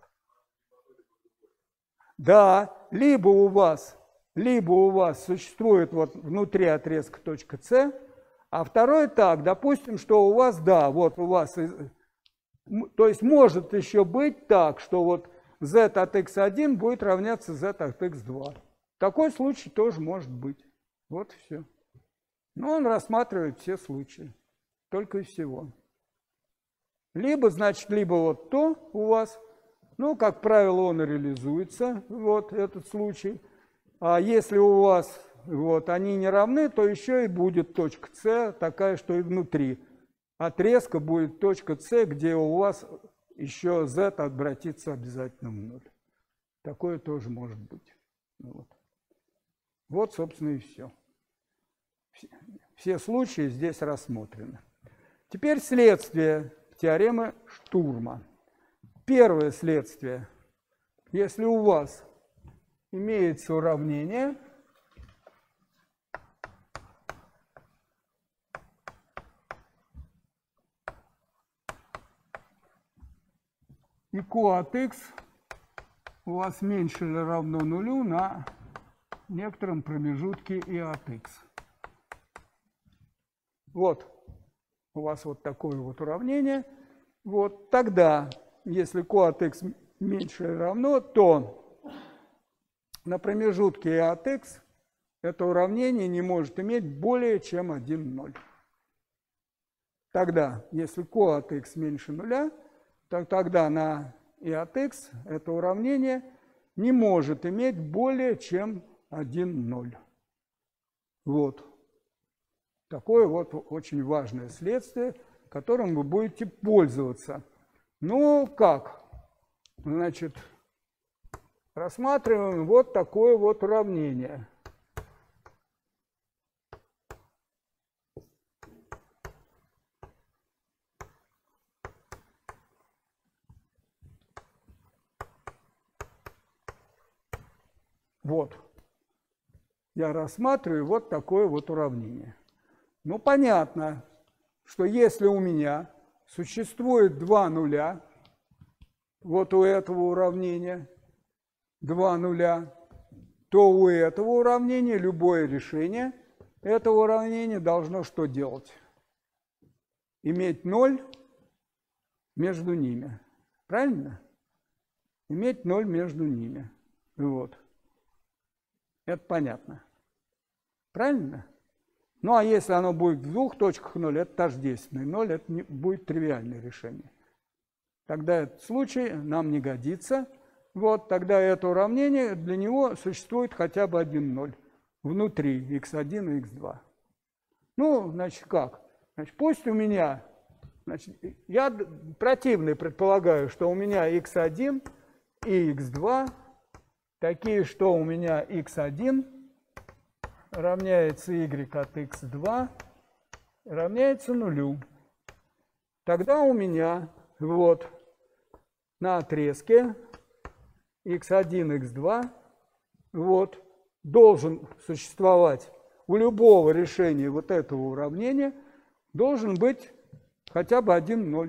Да, либо у вас существует вот внутри отрезка точка С, а второй так, допустим, что у вас, да, вот у вас, то есть может еще быть так, что вот z от x1 будет равняться z от x2. Такой случай тоже может быть. Вот и все. Но он рассматривает все случаи, только и всего. Либо, значит, либо вот то у вас. Ну, как правило, он и реализуется, вот этот случай. А если у вас вот, они не равны, то еще и будет точка С такая, что и внутри отрезка будет точка С, где у вас еще z обратится обязательно в 0. Такое тоже может быть. Вот, собственно, и все. Все случаи здесь рассмотрены. Теперь следствие теоремы Штурма. Первое следствие. Если у вас имеется уравнение, и Q от x у вас меньше или равно нулю на некотором промежутке и от x. Вот у вас вот такое вот уравнение. Вот тогда, если q от x меньше или равно, то на промежутке и от x это уравнение не может иметь более чем 1, 0. Тогда, если q от x меньше нуля, то тогда на и от x это уравнение не может иметь более чем 1, 0. Вот. Такое вот очень важное следствие, которым вы будете пользоваться. Ну, как? Значит, рассматриваем вот такое вот уравнение. Вот. Я рассматриваю вот такое вот уравнение. Ну, понятно, что если у меня существует два нуля, вот у этого уравнения, два нуля, то у этого уравнения любое решение этого уравнения должно что делать? Иметь 0 между ними. Правильно? Иметь 0 между ними. Вот. Это понятно. Правильно? Ну, а если оно будет в двух точках 0, это тождественный 0, это не, будет тривиальное решение. Тогда этот случай нам не годится. Вот, тогда это уравнение, для него существует хотя бы один 0 внутри x1 и x2. Ну, значит, как? Значит, пусть у меня, значит, я противный предполагаю, что у меня x1 и x2 такие, что у меня x1 равняется y от x2 равняется нулю. Тогда у меня вот на отрезке x1, x2 вот должен существовать у любого решения вот этого уравнения должен быть хотя бы один 0.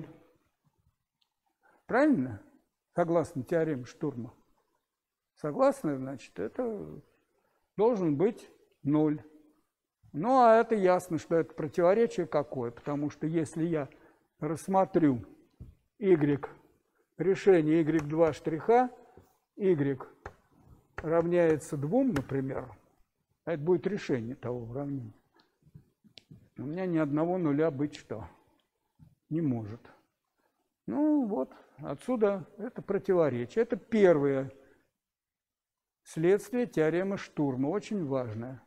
Правильно? Согласно теореме Штурма. Согласны? Значит, это должен быть 0. Ну, а это ясно, что это противоречие какое, потому что если я рассмотрю y, решение y2 штриха, y равняется 2, например, это будет решение того уравнения. У меня ни одного нуля быть что? Не может. Ну, вот, отсюда это противоречие. Это первое следствие теоремы Штурма, очень важное.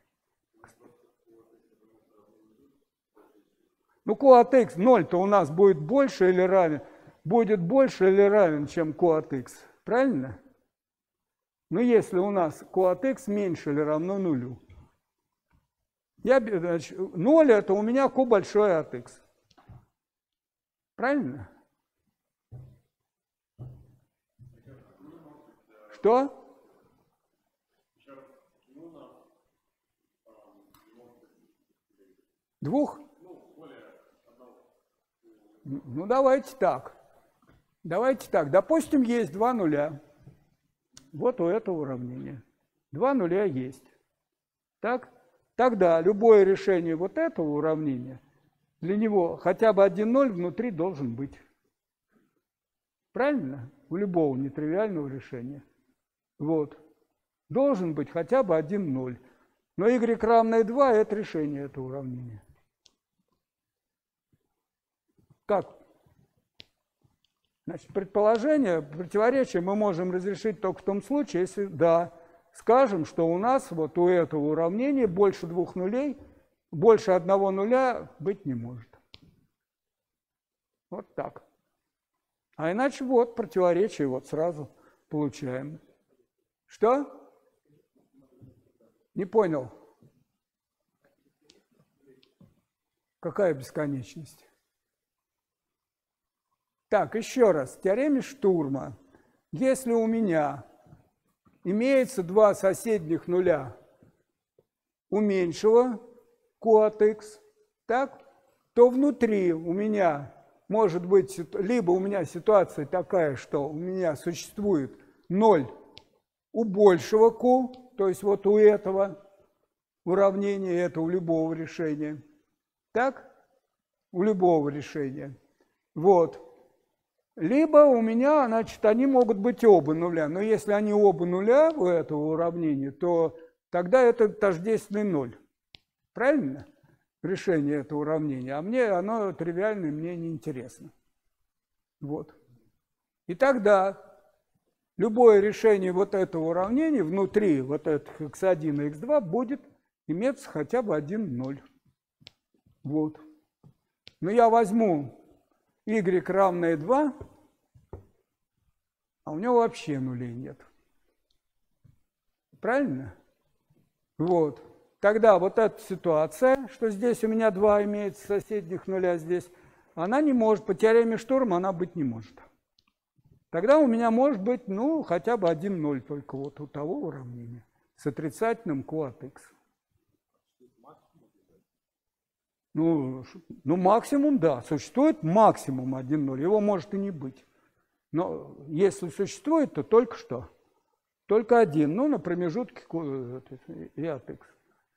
Ну, q от x 0-то у нас будет больше или равен? Будет больше или равен, чем q от x. Правильно? Но если у нас q от x меньше или равно нулю, значит, 0 это у меня q большое от x. Правильно? Что? Двух? Ну, давайте так. Давайте так. Допустим, есть два нуля. Вот у этого уравнения. Два нуля есть. Так? Тогда любое решение вот этого уравнения, для него хотя бы один 0 внутри должен быть. Правильно? У любого нетривиального решения. Вот. Должен быть хотя бы один 0. Но y равное 2 – это решение этого уравнения. Как? Значит, предположение, противоречие мы можем разрешить только в том случае, если, да, скажем, что у нас вот у этого уравнения больше двух нулей, больше одного нуля быть не может. Вот так. А иначе вот противоречие вот сразу получаем. Что? Не понял. Какая бесконечность? Так, еще раз. В теореме Штурма, если у меня имеется два соседних нуля у меньшего q от x, так, то внутри у меня может быть, либо у меня ситуация такая, что у меня существует 0 у большего q, то есть вот у этого уравнения, это у любого решения. Так? У любого решения. Вот. Либо у меня, значит, они могут быть оба нуля. Но если они оба нуля у этого уравнения, то тогда это тождественный ноль. Правильно? Решение этого уравнения. А мне оно тривиальное, мне не интересно. Вот. И тогда любое решение вот этого уравнения внутри вот этих x1 и x2 будет иметься хотя бы один ноль. Вот. Но я возьму y равное 2, а у него вообще нулей нет. Правильно? Вот. Тогда вот эта ситуация, что здесь у меня 2 имеется соседних нуля здесь, она не может, по теореме Штурма она быть не может. Тогда у меня может быть, ну, хотя бы один ноль только вот у того уравнения с отрицательным q от x. Ну, максимум, да, существует максимум 1, 0, его может и не быть. Но если существует, то только что? Только один, ну, на промежутке и от x.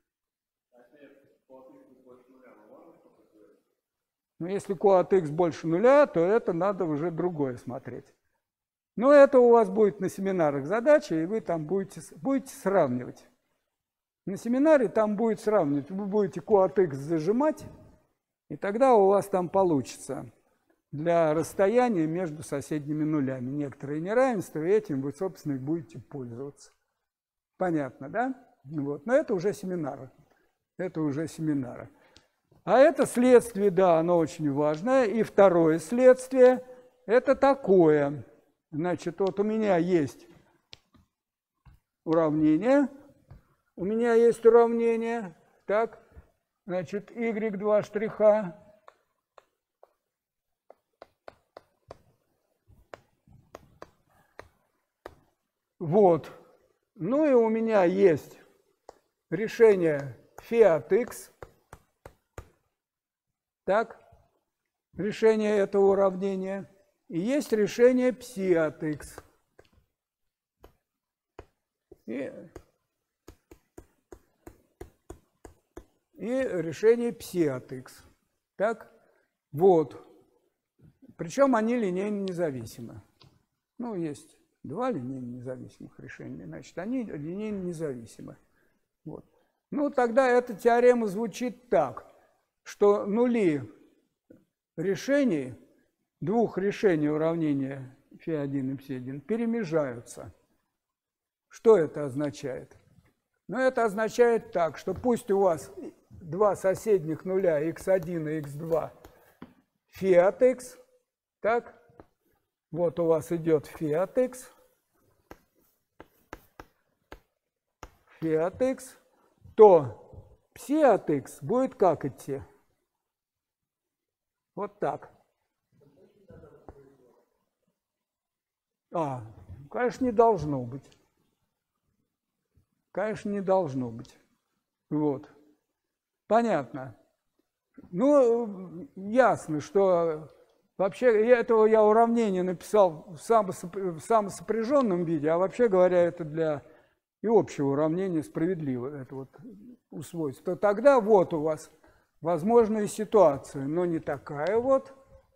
Но если q от x больше нуля, то это надо уже другое смотреть. Но это у вас будет на семинарах задача, и вы там будете сравнивать. На семинаре там будет сравнивать. Вы будете q от x зажимать, и тогда у вас там получится для расстояния между соседними нулями некоторые неравенства, и этим вы, собственно, будете пользоваться. Понятно, да? Вот. Но это уже семинары. Это уже семинары. А это следствие, да, оно очень важное. И второе следствие – это такое. Значит, вот у меня есть уравнение. У меня есть уравнение. Так, значит, y2 штриха. Вот. Ну и у меня есть решение φ от x. Так, решение этого уравнения. И есть решение ψ от x. И решение ψ от x. Так, вот. Причем они линейно независимы. Ну, есть два линейно независимых решения. Значит, они линейно независимы. Вот. Ну, тогда эта теорема звучит так, что нули решений, двух решений уравнения φ1 и ψ1 перемежаются. Что это означает? Ну, это означает так, что пусть у вас два соседних нуля x1 и x2 φ от x, так, вот у вас идет φ от x, то ψ от x будет как идти? Вот так. Конечно, не должно быть. Конечно, не должно быть. Вот. Понятно. Ну, ясно, что вообще этого я уравнение написал в самосопряженном виде, а вообще говоря, это для и общего уравнения справедливо, это вот усвоить. То тогда вот у вас возможная ситуация, но не такая вот.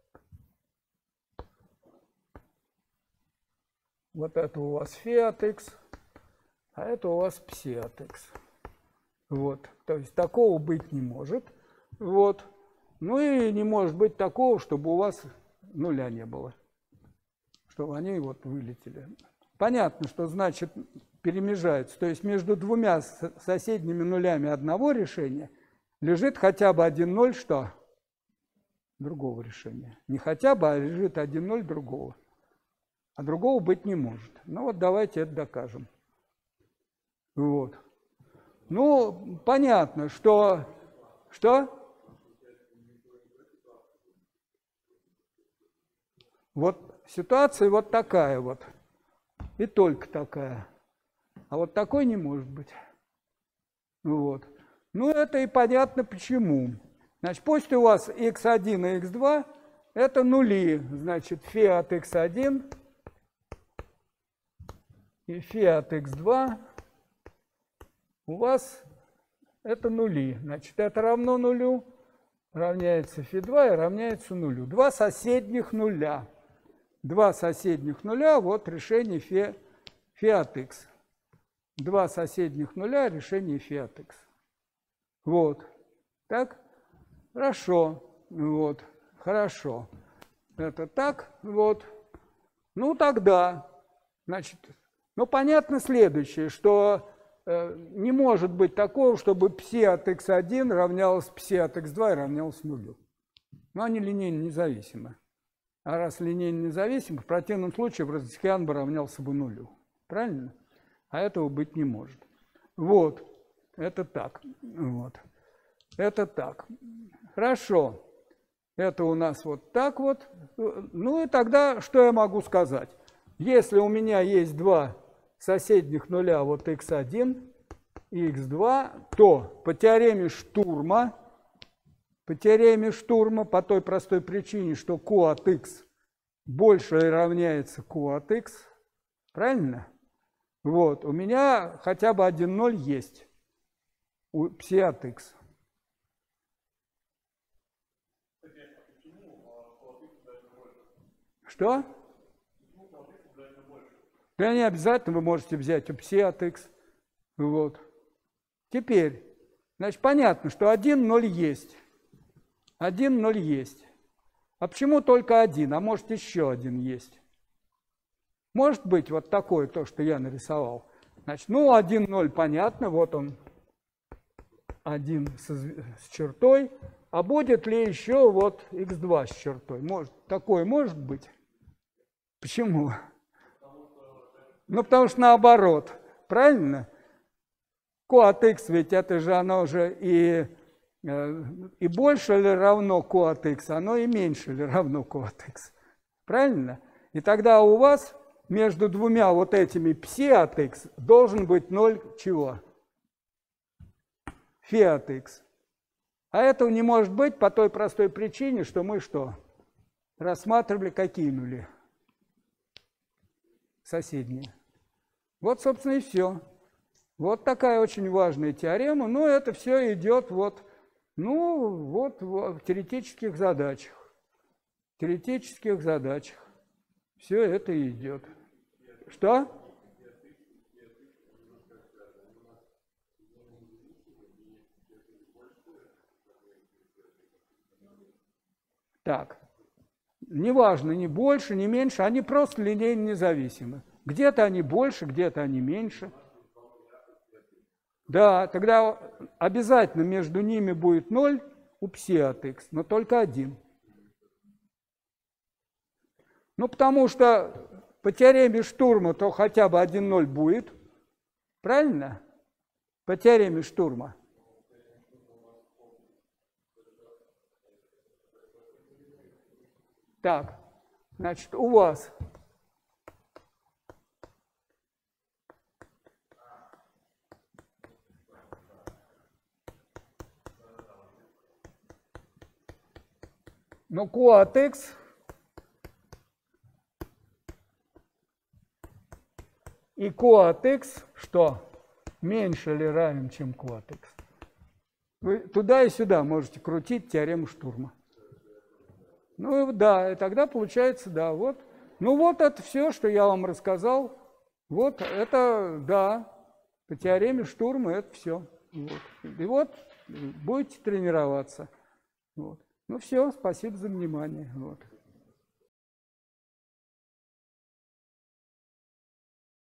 Вот это у вас φ от x, а это у вас ψ от x. Вот. То есть такого быть не может. Вот. Ну и не может быть такого, чтобы у вас нуля не было. Чтобы они вот вылетели. Понятно, что значит перемежаются. То есть между двумя соседними нулями одного решения лежит хотя бы один ноль, что? Другого решения. Не хотя бы, а лежит один ноль другого. А другого быть не может. Ну вот давайте это докажем. Вот. Ну, понятно, что... Что? Вот ситуация вот такая вот. И только такая. А вот такой не может быть. Вот. Ну, это и понятно почему. Значит, пусть у вас x1 и x2 это нули. Значит, φ от x1 и φ от x2 у вас это нули. Значит, это равно нулю, равняется φ2 и равняется нулю. Два соседних нуля. Два соседних нуля, вот решение φ от x. Два соседних нуля, решение φ от x. Вот. Так? Хорошо. Вот. Хорошо. Это так. Вот. Ну, тогда, значит, ну, понятно следующее, что не может быть такого, чтобы ψ от x1 равнялось ψ от x2 и равнялось нулю. Но они линейно независимы. А раз линейно независимы, в противном случае Бразильян бы равнялся бы нулю. Правильно? А этого быть не может. Вот. Это так. Вот. Это так. Хорошо. Это у нас вот так вот. Ну и тогда что я могу сказать? Если у меня есть два соседних нуля, вот x1 и x2, то по теореме Штурма, по той простой причине, что q от x больше или равняется q от x, правильно? Вот, у меня хотя бы один ноль есть у ψ от x. Что? Да не обязательно, вы можете взять у ψ от x. Вот. Теперь, значит, понятно, что 1, 0 есть. 1, 0 есть. А почему только один? А может, еще один есть? Может быть вот такое, то, что я нарисовал. Значит, ну, 1, 0, понятно, вот он, 1 с чертой. А будет ли еще вот x2 с чертой? Может, такое может быть? Почему? Ну, потому что наоборот. Правильно? Q от x, ведь это же оно же и больше или равно Q от x, оно и меньше или равно Q от x. Правильно? И тогда у вас между двумя вот этими ψ от x должен быть 0 чего? Φ от x. А этого не может быть по той простой причине, что мы что? Рассматривали какие нули? Соседние. Вот, собственно, и все. Вот такая очень важная теорема. Но это все идет вот, ну, вот в теоретических задачах. В теоретических задачах. Все это идет. Что? Так. Неважно, ни больше, ни меньше, они просто линейно независимы. Где-то они больше, где-то они меньше. Да, тогда обязательно между ними будет 0 у ψ от x, но только один. Ну, потому что по теореме Штурма то хотя бы 1, 0 будет. Правильно? По теореме Штурма. Так, значит, у вас ну, Q от x и Q от x что? Меньше или равен, чем Q от x. Вы туда и сюда можете крутить теорему Штурма. Ну да, и тогда получается, да, вот. Ну вот это все, что я вам рассказал. Вот это, да, по теореме Штурма это все. Вот. И вот будете тренироваться. Вот. Ну все, спасибо за внимание. Вот.